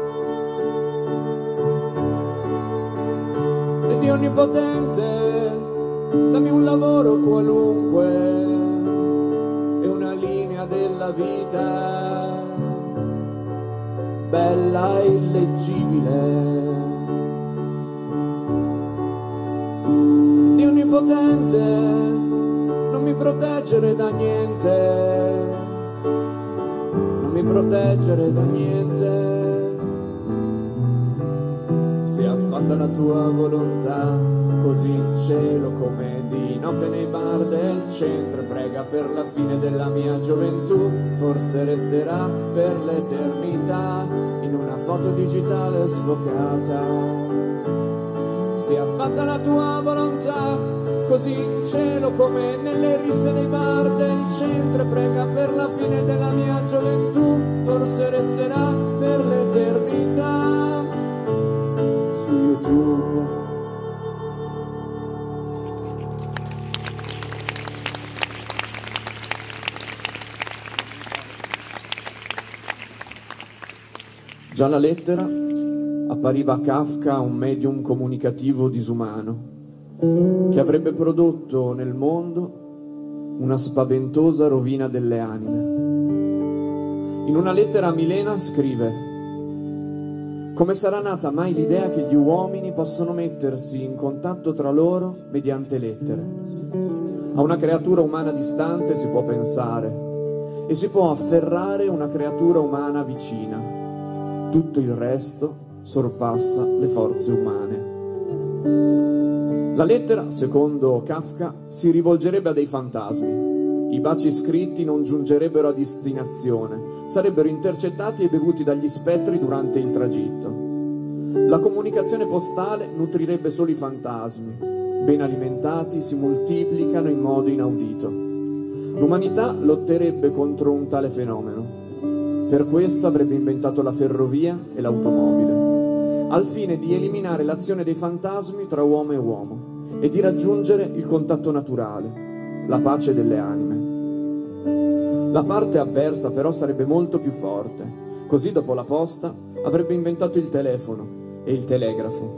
Dio onnipotente, dammi un lavoro qualunque e una linea della vita bella e illeggibile. Dio onnipotente, non mi proteggere da niente, non mi proteggere da niente. Sia fatta la tua volontà, così in cielo come di notte nei bar del centro, prega per la fine della mia gioventù, forse resterà per l'eternità in una foto digitale sfocata. Sia fatta la tua volontà, così in cielo come nelle risse dei bar del centro, prega per la fine della mia gioventù, forse resterà per l'eternità su YouTube. Già la lettera appariva a Kafka un medium comunicativo disumano che avrebbe prodotto nel mondo una spaventosa rovina delle anime. In una lettera a Milena scrive: come sarà nata mai l'idea che gli uomini possono mettersi in contatto tra loro mediante lettere? A una creatura umana distante si può pensare e si può afferrare una creatura umana vicina. Tutto il resto sorpassa le forze umane. La lettera, secondo Kafka, si rivolgerebbe a dei fantasmi. I baci scritti non giungerebbero a destinazione, sarebbero intercettati e bevuti dagli spettri durante il tragitto. La comunicazione postale nutrirebbe solo i fantasmi. Ben alimentati si moltiplicano in modo inaudito. L'umanità lotterebbe contro un tale fenomeno. Per questo avrebbe inventato la ferrovia e l'automobile, al fine di eliminare l'azione dei fantasmi tra uomo e uomo e di raggiungere il contatto naturale, la pace delle anime. La parte avversa però sarebbe molto più forte. Così dopo la posta avrebbe inventato il telefono e il telegrafo.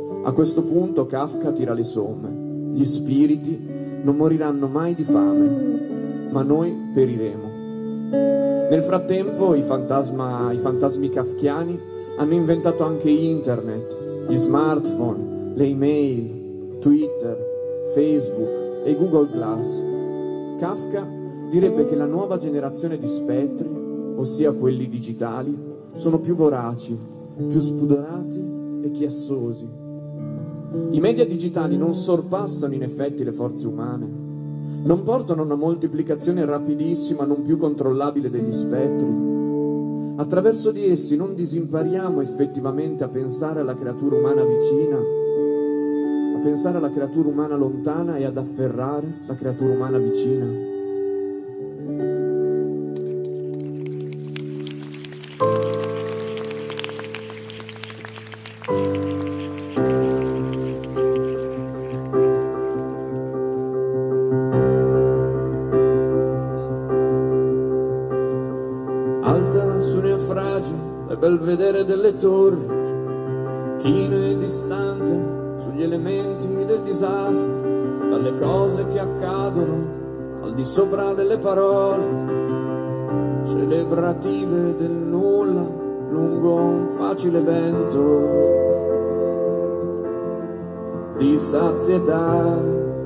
A questo punto Kafka tira le somme. Gli spiriti non moriranno mai di fame, ma noi periremo. Nel frattempo i fantasmi kafkiani hanno inventato anche internet, gli smartphone, le email, Twitter, Facebook e Google Glass. Kafka direbbe che la nuova generazione di spettri, ossia quelli digitali, sono più voraci, più spudorati e chiassosi. I media digitali non sorpassano in effetti le forze umane, non portano a una moltiplicazione rapidissima, non più controllabile degli spettri. Attraverso di essi non disimpariamo effettivamente a pensare alla creatura umana vicina, a pensare alla creatura umana lontana e ad afferrare la creatura umana vicina. Alta su naufragi e belvedere delle torri, chino e distante sugli elementi del disastro, dalle cose che accadono al di sopra delle parole, celebrative del nulla lungo un facile vento di sazietà,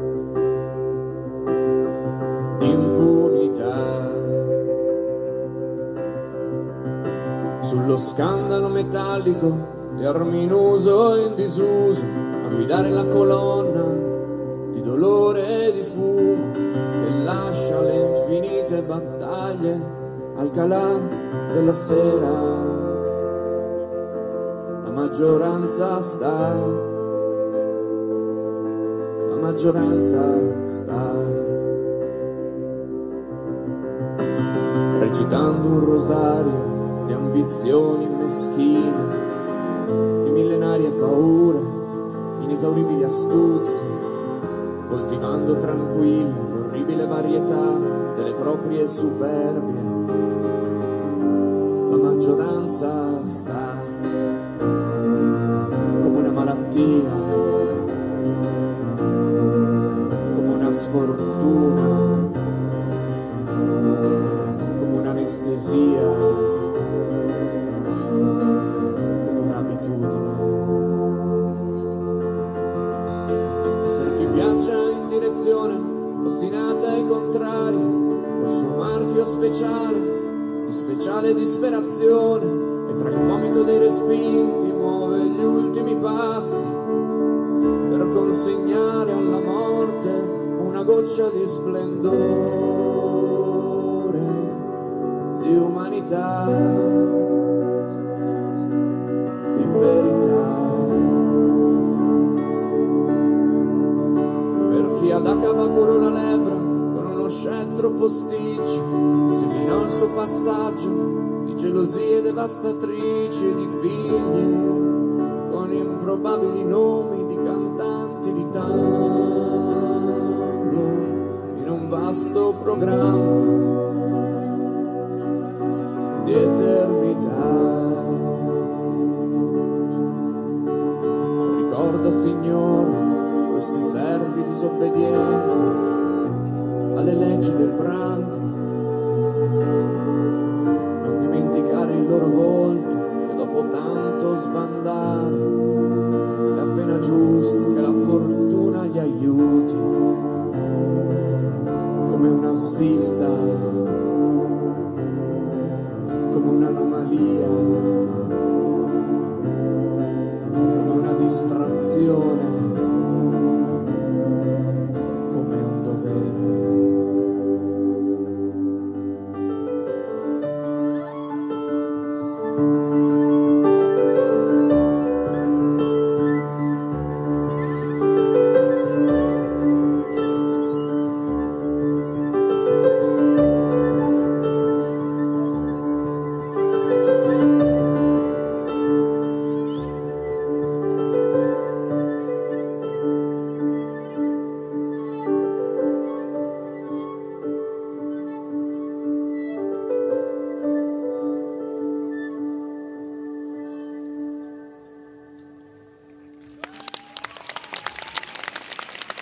di impunità. Sullo scandalo metallico di armi in uso e in disuso, a guidare la colonna di dolore e di fumo che lascia le infinite battaglie al calar della sera. La maggioranza sta, la maggioranza sta recitando un rosario di ambizioni meschine, di millenarie paure, inesauribili astuzie, coltivando tranquilla l'orribile varietà delle proprie superbie. La maggioranza sta come una malattia, come una sfortuna, come un'anestesia, come un'abitudine. Per chi viaggia in direzione ostinata e contraria, col suo marchio speciale di speciale disperazione, e tra il vomito dei respinti muove gli ultimi passi per consegnare alla morte una goccia di splendore, di umanità, di verità. Per chi ad Acabacuro la lebbra con uno scettro posticcio seminò il suo passaggio di gelosie devastatrici e di figli con improbabili nomi di cantanti di tango in un vasto programma di eternità. Ricorda, Signore, questi servi disobbedienti alle leggi del branco, non dimenticare il loro volto, che dopo tanto sbandare è appena giusto che la fortuna gli aiuti, come una svista, come un'anomalia, come una distrazione, come un dovere.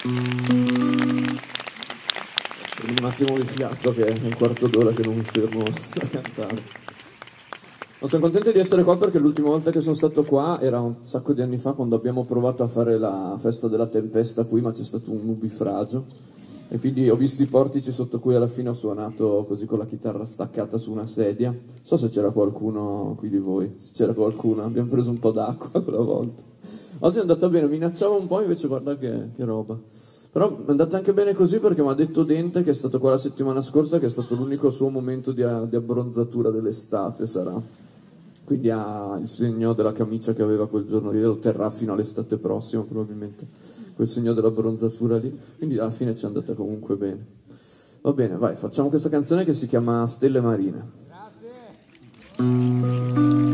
Un attimo di fiato che è un quarto d'ora che non mi fermo a cantare. Non sono contento di essere qua perché l'ultima volta che sono stato qua era un sacco di anni fa, quando abbiamo provato a fare la festa della tempesta qui, ma c'è stato un nubifragio e quindi ho visto i portici sotto cui alla fine ho suonato così con la chitarra staccata su una sedia. Non so se c'era qualcuno qui di voi, se c'era qualcuno, abbiamo preso un po' d'acqua quella volta. Oggi è andata bene, minacciavo un po', invece guarda che roba. Però è andata anche bene così perché mi ha detto Dente, che è stato qua la settimana scorsa, che è stato l'unico suo momento di abbronzatura dell'estate, sarà. Quindi ha il segno della camicia che aveva quel giorno lì, lo terrà fino all'estate prossima probabilmente, quel segno della bronzatura lì. Quindi alla fine ci è andata comunque bene. Va bene, vai, facciamo questa canzone che si chiama Stelle Marine. Grazie.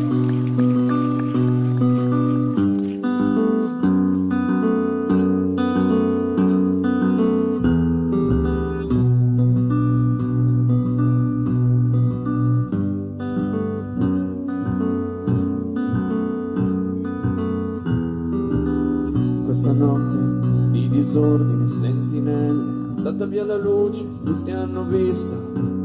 Questa notte di disordine e sentinelle, andata via la luce, tutti hanno visto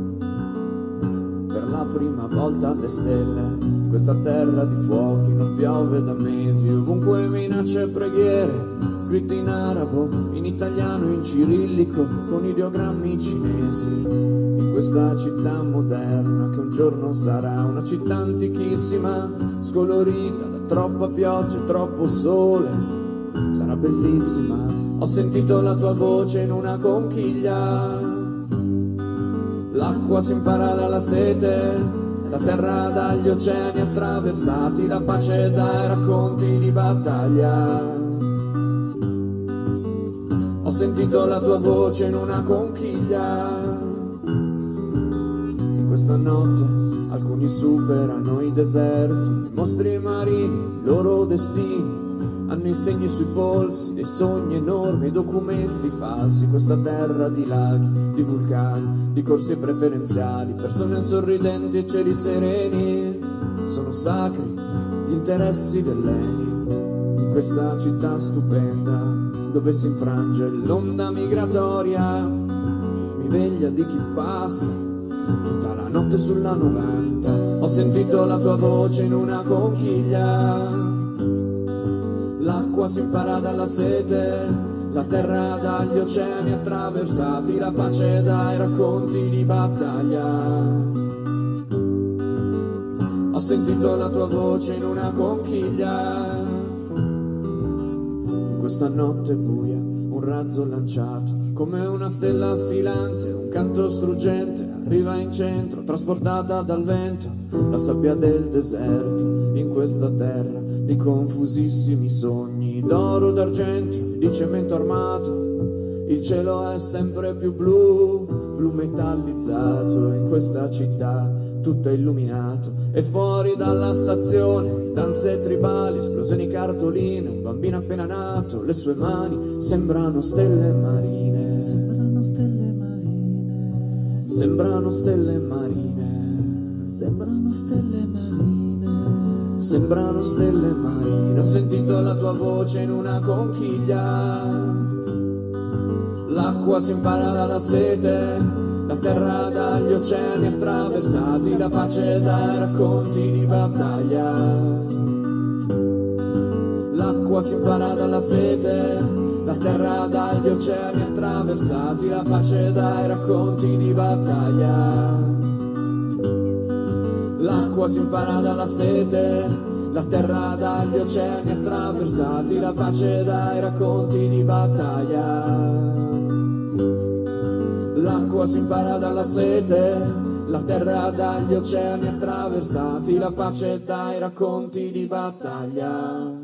per la prima volta le stelle. Questa terra di fuochi non piove da mesi, ovunque minacce e preghiere, scritte in arabo, in italiano, in cirillico, con ideogrammi cinesi. In questa città moderna che un giorno sarà una città antichissima, scolorita da troppa pioggia e troppo sole. Sarà bellissima, ho sentito la tua voce in una conchiglia. L'acqua si impara dalla sete, la terra dagli oceani attraversati, la pace dai racconti di battaglia. Ho sentito la tua voce in una conchiglia. In questa notte alcuni superano i deserti, i mostri marini, i loro destini. Hanno i segni sui polsi, dei sogni enormi, documenti falsi. Questa terra di laghi, di vulcani, di corsie preferenziali, persone sorridenti e cieli sereni. Sono sacri gli interessi dell'Eni. In questa città stupenda, dove si infrange l'onda migratoria, mi veglia di chi passa tutta la notte sulla 90. Ho sentito la tua voce in una conchiglia. L'acqua si impara dalla sete, la terra dagli oceani attraversati, la pace dai racconti di battaglia. Ho sentito la tua voce in una conchiglia. In questa notte buia, un razzo lanciato, come una stella affilante, un canto struggente, arriva in centro, trasportata dal vento, la sabbia del deserto. In questa terra di confusissimi sogni, d'oro, d'argento, di cemento armato, il cielo è sempre più blu, blu metallizzato. In questa città tutto è illuminato e fuori dalla stazione danze tribali, esplosioni cartoline, un bambino appena nato, le sue mani sembrano stelle marine. Sembrano stelle marine. Sembrano stelle marine. Sembrano stelle marine. Sembrano stelle marine. Ho sentito la tua voce in una conchiglia. L'acqua si impara dalla sete, la terra dagli oceani attraversati, la pace dai racconti di battaglia. L'acqua si impara dalla sete, la terra dagli oceani attraversati, la pace dai racconti di battaglia. L'acqua si impara dalla sete, la terra dagli oceani attraversati, la pace dai racconti di battaglia. L'acqua si impara dalla sete, la terra dagli oceani attraversati, la pace dai racconti di battaglia.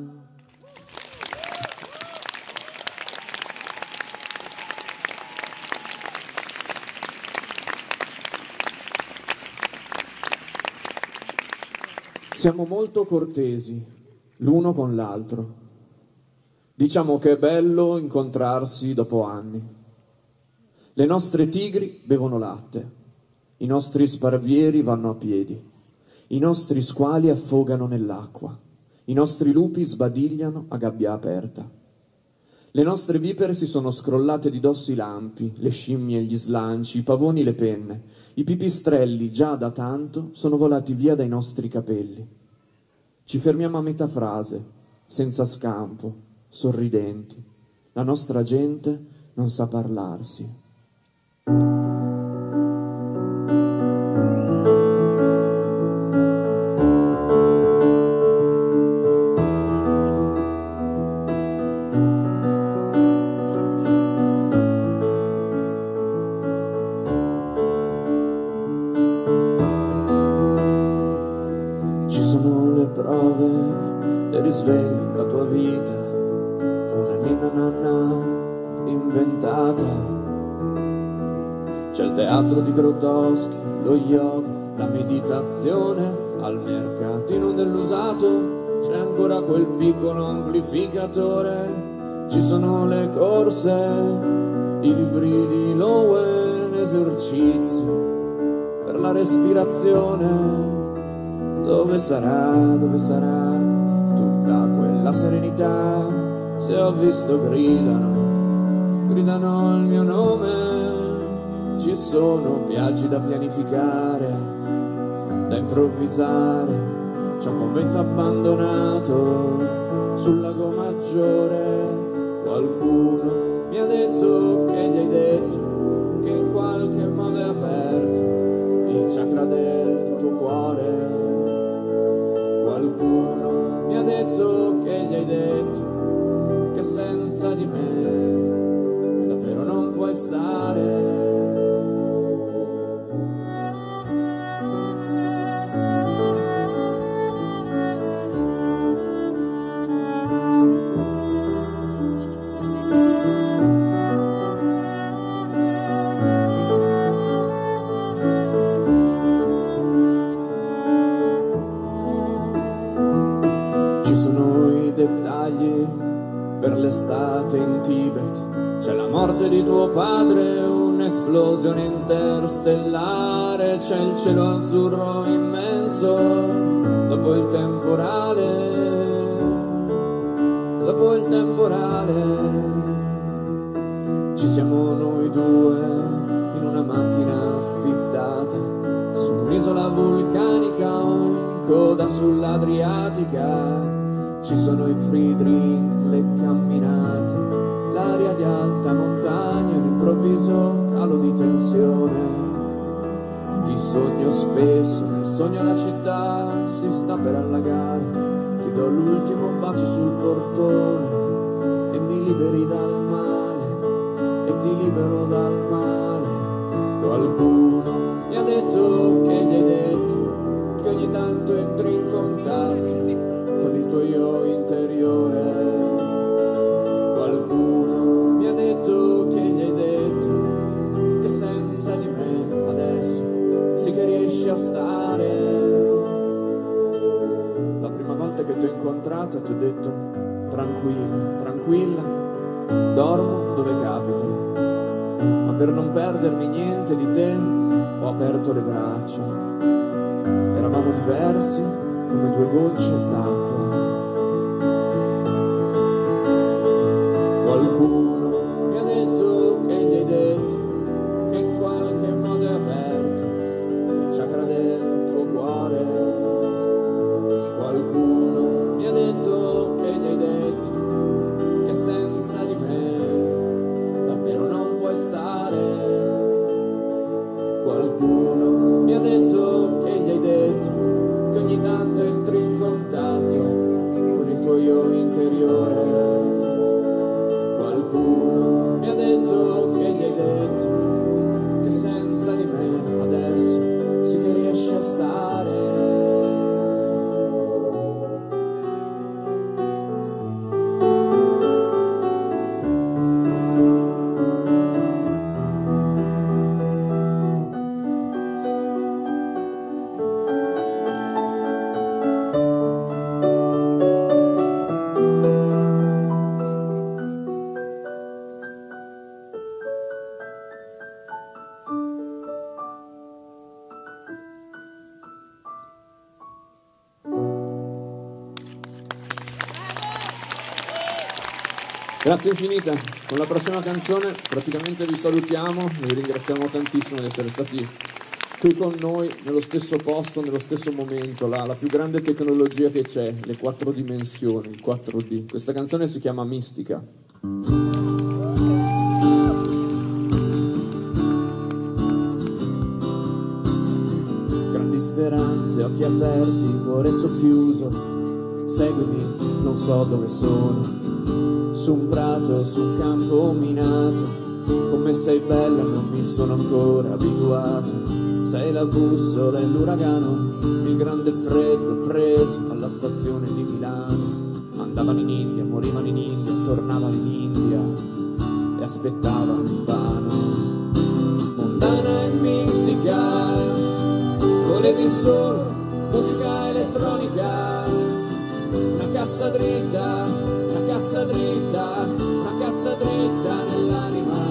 Siamo molto cortesi l'uno con l'altro. Diciamo che è bello incontrarsi dopo anni. Le nostre tigri bevono latte, i nostri sparvieri vanno a piedi, i nostri squali affogano nell'acqua, i nostri lupi sbadigliano a gabbia aperta. Le nostre vipere si sono scrollate di dosso i lampi, le scimmie gli slanci, i pavoni le penne. I pipistrelli, già da tanto, sono volati via dai nostri capelli. Ci fermiamo a metà frase, senza scampo, sorridenti. La nostra gente non sa parlarsi. Ci sono le prove del risveglio, la tua vita, una ninna nanna inventata. C'è il teatro di Grotowski, lo yoga, la meditazione, al mercatino dell'usato c'è ancora quel piccolo amplificatore. Ci sono le corse, i libri di Lowen, esercizi per la respirazione. Dove sarà tutta quella serenità? Se ho visto gridano il mio nome. Ci sono viaggi da pianificare, da improvvisare. C'è un convento abbandonato sul lago Maggiore. Qualcuno mi ha detto che gli hai detto che in qualche modo è aperto il chakra del tuo cuore. Qualcuno mi ha detto che gli hai detto che senza di me davvero non puoi stare. Ci sono i dettagli per l'estate in Tibet. C'è la morte di tuo padre, un'esplosione interstellare. C'è il cielo azzurro immenso dopo il temporale. Dopo il temporale ci siamo noi due in una macchina affittata su un'isola vulcanica o in coda sull'Adriatica. Ci sono i free drink, le camminate, l'aria di alta montagna, un improvviso calo di tensione. Ti sogno spesso, nel sogno la città si sta per allagare. Ti do l'ultimo bacio sul portone e mi liberi dal male, e ti libero dal male. Qualcuno mi ha detto che gli hai detto che ogni tanto entri in contatto con il tuo io interiore. Qualcuno mi ha detto che gli hai detto che senza di me adesso sì che riesci a stare. La prima volta che ti ho incontrato ti ho detto tranquilla, tranquilla, dormo dove capita. Ma per non perdermi niente di te ho aperto le braccia. Eravamo diversi come due gocce d'acqua. Qualcuno mi ha detto che gli hai detto che in qualche modo è aperto il chakra del tuo cuore. Qualcuno mi ha detto che gli hai detto che senza di me davvero non puoi stare. Qualcuno mi ha detto che gli hai detto che ogni tanto entri in contatto Grazie infinite. Con la prossima canzone praticamente vi salutiamo, vi ringraziamo tantissimo di essere stati qui con noi, nello stesso posto, nello stesso momento, la più grande tecnologia che c'è, le 4 dimensioni, il 4D. Questa canzone si chiama Mistica. Grandi speranze, occhi aperti, cuore socchiuso, seguimi, non so dove sono. Su un prato, su un campo minato, come sei bella non mi sono ancora abituato. Sei la bussola e l'uragano, il grande freddo preso alla stazione di Milano. Andavano in India, morivano in India, tornavano in India e aspettavano invano. Mondana e mistica, volevi solo musica elettronica, una cassa dritta, una cassa dritta, una cassa dritta nell'anima.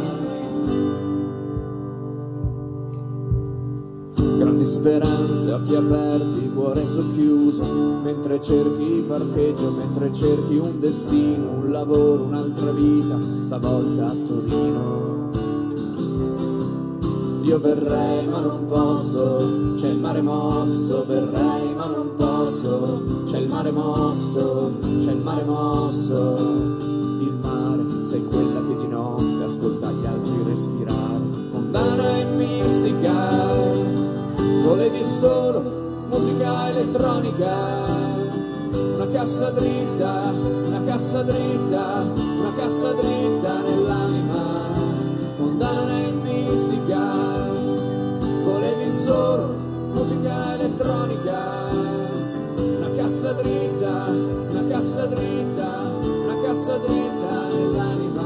Grandi speranze, occhi aperti, cuore socchiuso, mentre cerchi parcheggio, mentre cerchi un destino, un lavoro, un'altra vita, stavolta a Torino. Io verrei ma non posso, c'è il mare mosso, verrei ma non posso, c'è il mare mosso, c'è il mare mosso. Il mare, sei quella che di notte ascolta gli altri respirare. Mondana e mistica, volevi solo musica elettronica, una cassa dritta, una cassa dritta, una cassa dritta nell'anima. Mondana e mistica, volevi solo musica elettronica, una cassa dritta, una cassa dritta, una cassa dritta nell'anima.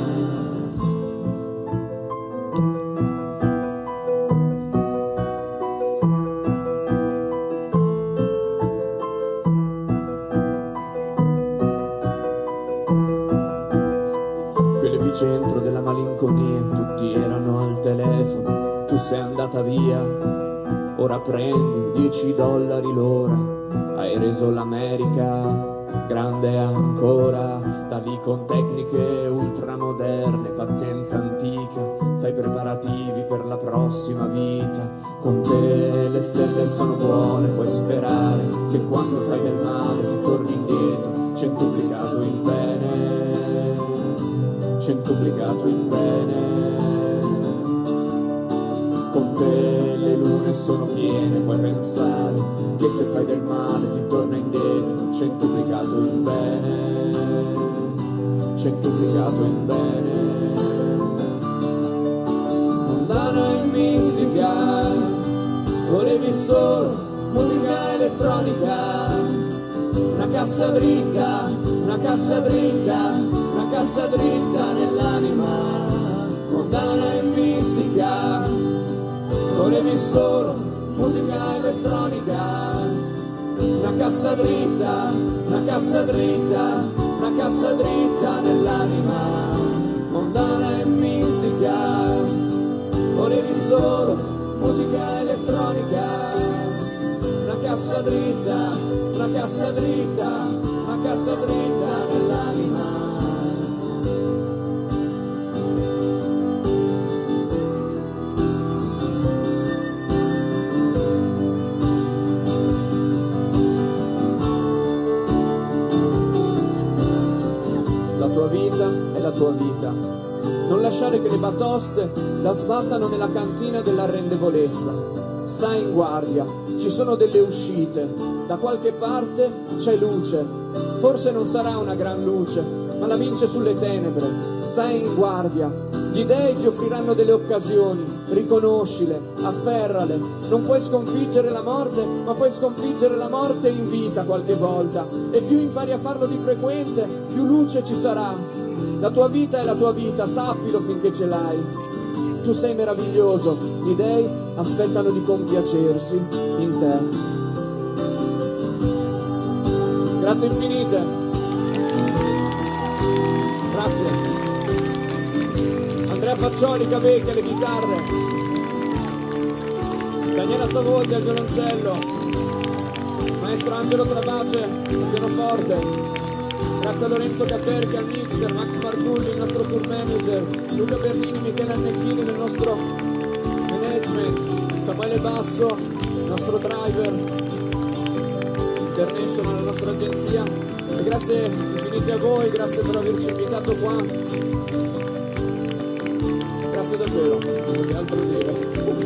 Centro della malinconia, tutti erano al telefono, tu sei andata via, ora prendi $10 l'ora, hai reso l'America grande ancora, da lì con tecniche ultramoderne, pazienza antica, fai preparativi per la prossima vita, con te le stelle sono buone, puoi sperare che quando fai del male ti torni indietro, centuplicato in bene, centuplicato in bene. Con te le lune sono piene, puoi pensare che se fai del male ti torna indietro, centuplicato in bene, centuplicato in bene. Mondana e mistica, volevi solo musica elettronica, una cassa dritta, una cassa dritta, una cassa dritta nell'anima. Mondana e mistica, volevi solo musica elettronica, una cassa dritta, una cassa dritta, una cassa dritta nell'anima. Mondana e mistica, volevi solo musica elettronica, una cassa dritta, una cassa dritta, una cassa dritta nell'anima. La tua vita è la tua vita, non lasciare che le batoste la sbattano nella cantina dell'arrendevolezza. Stai in guardia, ci sono delle uscite, da qualche parte c'è luce, forse non sarà una gran luce, ma la vince sulle tenebre. Stai in guardia, gli dèi ti offriranno delle occasioni, riconoscile, afferrale. Non puoi sconfiggere la morte, ma puoi sconfiggere la morte in vita qualche volta, e più impari a farlo di frequente, più luce ci sarà. La tua vita è la tua vita, sappilo finché ce l'hai. Tu sei meraviglioso, gli dèi aspettano di compiacersi in te. Grazie infinite. Grazie. Andrea Faccioli, Cavecchia, le chitarre. Daniela Savoldi al violoncello. Maestro Angelo Trapace al pianoforte. Grazie a Lorenzo Caperchi al mixer, Max Martulli il nostro tour manager, Luca Bernini, Michele Annecchini del nostro management, Samuele Basso, il nostro driver International, la nostra agenzia. E grazie infinite a voi, grazie per averci invitato qua. Grazie davvero, che altro dire.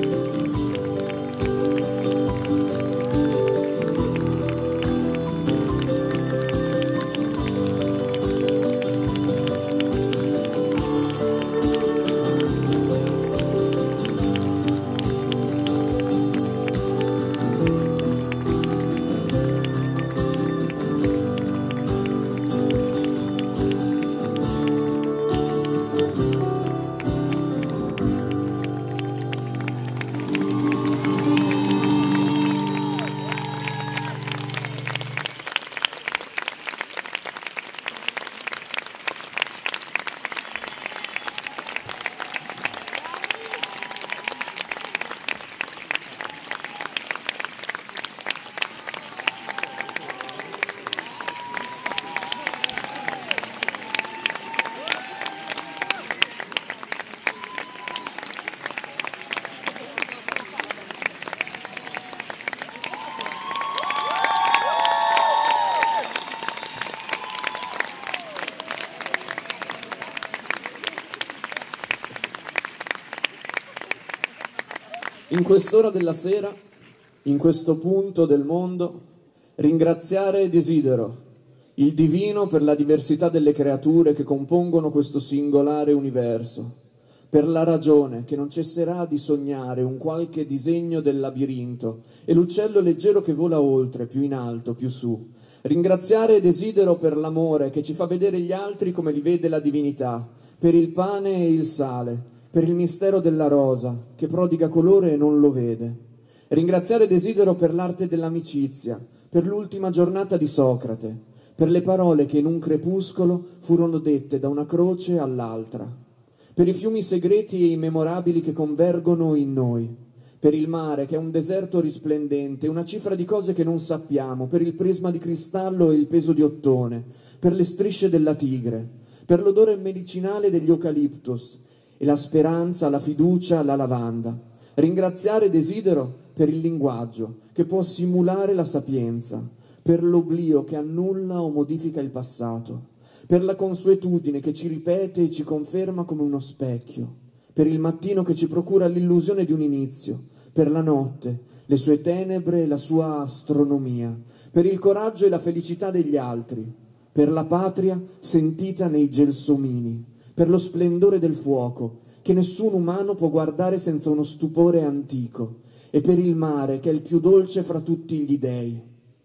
In quest'ora della sera, in questo punto del mondo, ringraziare desidero il divino per la diversità delle creature che compongono questo singolare universo, per la ragione che non cesserà di sognare un qualche disegno del labirinto e l'uccello leggero che vola oltre, più in alto, più su. Ringraziare desidero per l'amore che ci fa vedere gli altri come li vede la divinità, per il pane e il sale, per il mistero della rosa, che prodiga colore e non lo vede. Ringraziare desidero per l'arte dell'amicizia, per l'ultima giornata di Socrate, per le parole che in un crepuscolo furono dette da una croce all'altra, per i fiumi segreti e immemorabili che convergono in noi, per il mare che è un deserto risplendente, una cifra di cose che non sappiamo, per il prisma di cristallo e il peso di ottone, per le strisce della tigre, per l'odore medicinale degli eucaliptus, e la speranza, la fiducia, la lavanda. Ringraziare desidero per il linguaggio che può simulare la sapienza, per l'oblio che annulla o modifica il passato, per la consuetudine che ci ripete e ci conferma come uno specchio, per il mattino che ci procura l'illusione di un inizio, per la notte, le sue tenebre e la sua astronomia, per il coraggio e la felicità degli altri, per la patria sentita nei gelsomini, per lo splendore del fuoco, che nessun umano può guardare senza uno stupore antico, e per il mare, che è il più dolce fra tutti gli dei.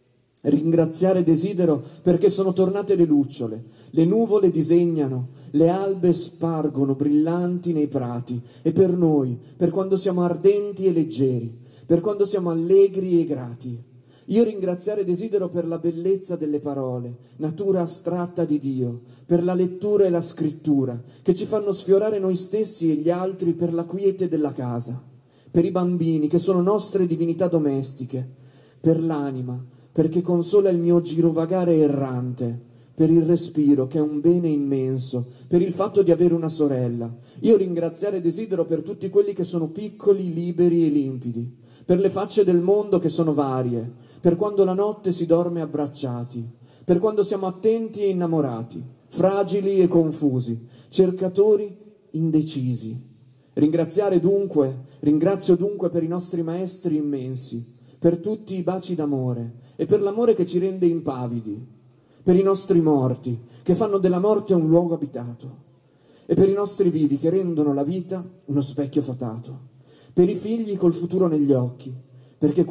Ringraziare desidero perché sono tornate le lucciole, le nuvole disegnano, le albe spargono brillanti nei prati, e per noi, per quando siamo ardenti e leggeri, per quando siamo allegri e grati. Io ringraziare desidero per la bellezza delle parole, natura astratta di Dio, per la lettura e la scrittura, che ci fanno sfiorare noi stessi e gli altri per la quiete della casa, per i bambini, che sono nostre divinità domestiche, per l'anima, perché consola il mio girovagare errante, per il respiro, che è un bene immenso, per il fatto di avere una sorella. Io ringraziare desidero per tutti quelli che sono piccoli, liberi e limpidi, per le facce del mondo che sono varie, per quando la notte si dorme abbracciati, per quando siamo attenti e innamorati, fragili e confusi, cercatori indecisi. Ringrazio dunque per i nostri maestri immensi, per tutti i baci d'amore e per l'amore che ci rende impavidi, per i nostri morti che fanno della morte un luogo abitato e per i nostri vivi che rendono la vita uno specchio fatato, per i figli col futuro negli occhi, perché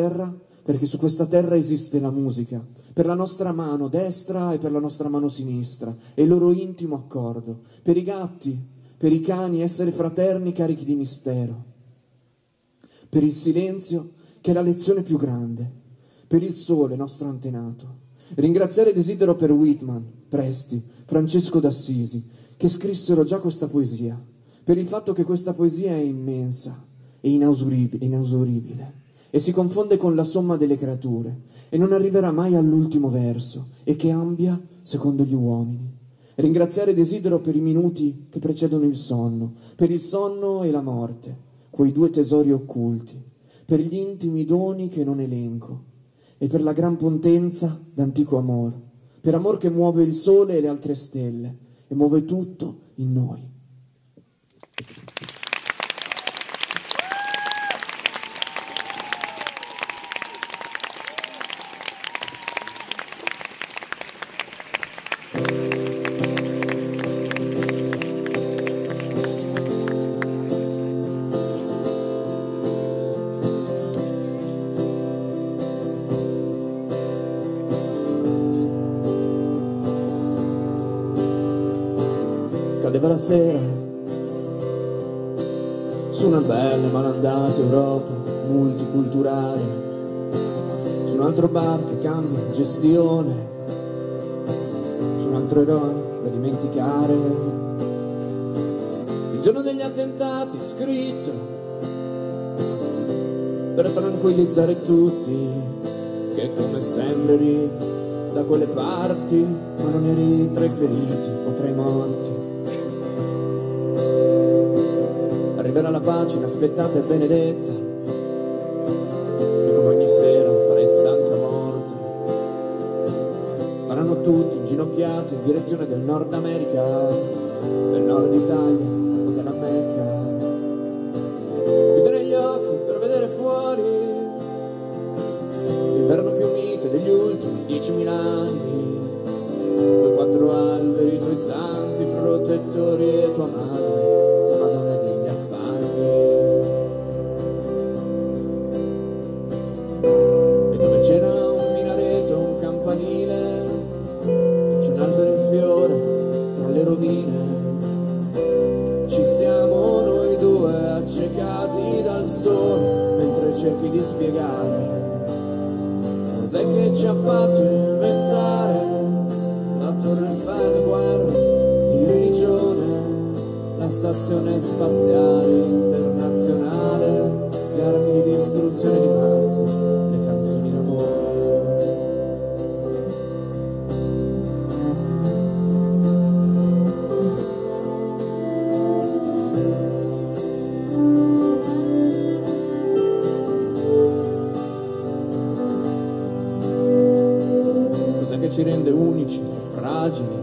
su questa terra esiste la musica, per la nostra mano destra e per la nostra mano sinistra e il loro intimo accordo, per i gatti, per i cani, essere fraterni carichi di mistero, per il silenzio che è la lezione più grande, per il sole nostro antenato. Ringraziare desidero per Whitman, Presti, Francesco d'Assisi, che scrissero già questa poesia, per il fatto che questa poesia è immensa e inesauribile, e si confonde con la somma delle creature e non arriverà mai all'ultimo verso e che cambia secondo gli uomini. Ringraziare desidero per i minuti che precedono il sonno, per il sonno e la morte, quei due tesori occulti, per gli intimi doni che non elenco e per la gran potenza d'antico amor, per amor che muove il sole e le altre stelle e muove tutto in noi. Cadeva la sera su una bella e malandata Europa multiculturale, su un altro bar che cambia gestione, su un altro eroe da dimenticare. Il giorno degli attentati scritto per tranquillizzare tutti, che come sempre eri da quelle parti, ma non eri tra i feriti o tra i morti. Arriverà la pace inaspettata e benedetta, e come ogni sera sarai stanca morta. Saranno tutti inginocchiati in direzione del Nord America, del Nord Italia o della Mecca. Chiudere gli occhi per vedere fuori l'inverno più mite degli ultimi 10.000 anni, quei 4 alberi, i tuoi santi protettori e tua madre, la Madonna degli affanni. E dove c'era un minareto, un campanile, c'è un albero in fiore tra le rovine. Ci siamo noi due accecati dal sole mentre cerchi di spiegare cos'è che ci ha fatto inventare la Torre Eiffel, guerra di religione, la stazione spaziale internazionale, le armi di distruzione di massa, le canzoni d'amore. Cos'è che ci rende unici e fragili,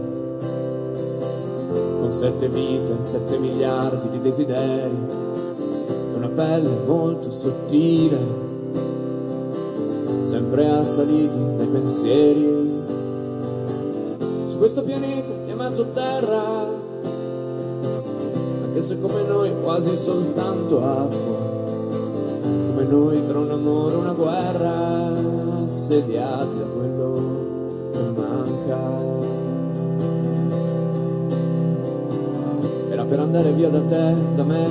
con 7 vite, 7 miliardi di desideri, una pelle molto sottile, sempre assaliti dai pensieri, su questo pianeta chiamato Terra, anche se come noi quasi soltanto acqua, come noi tra un amore e una guerra, assediati da quello che manca. Era per andare via da te, da me,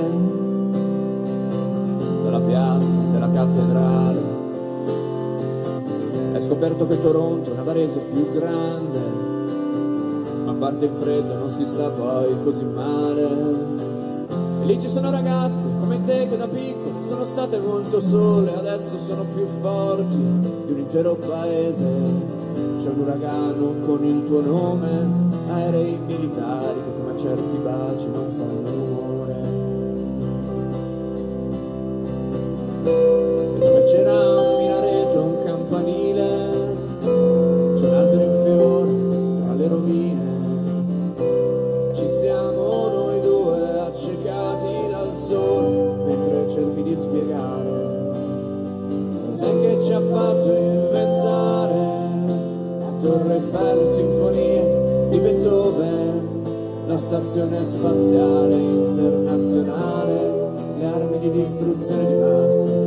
dalla piazza, della cattedrale. Hai scoperto che Toronto è una Varese più grande, ma a parte il freddo non si sta poi così male. E lì ci sono ragazze come te che da piccole sono state molto sole, adesso sono più forti di un intero paese. C'è un uragano con il tuo nome, aerei militari che come a certi baci non fanno rumore. E dove c'era un minareto, un campanile, c'è un albero in fiore tra le rovine. Ci siamo noi due accecati dal sole mentre cerchi di spiegare cos'è che ci ha fatto inventare Torre Eiffel, sinfonie di Beethoven, la stazione spaziale internazionale, le armi di distruzione di massa,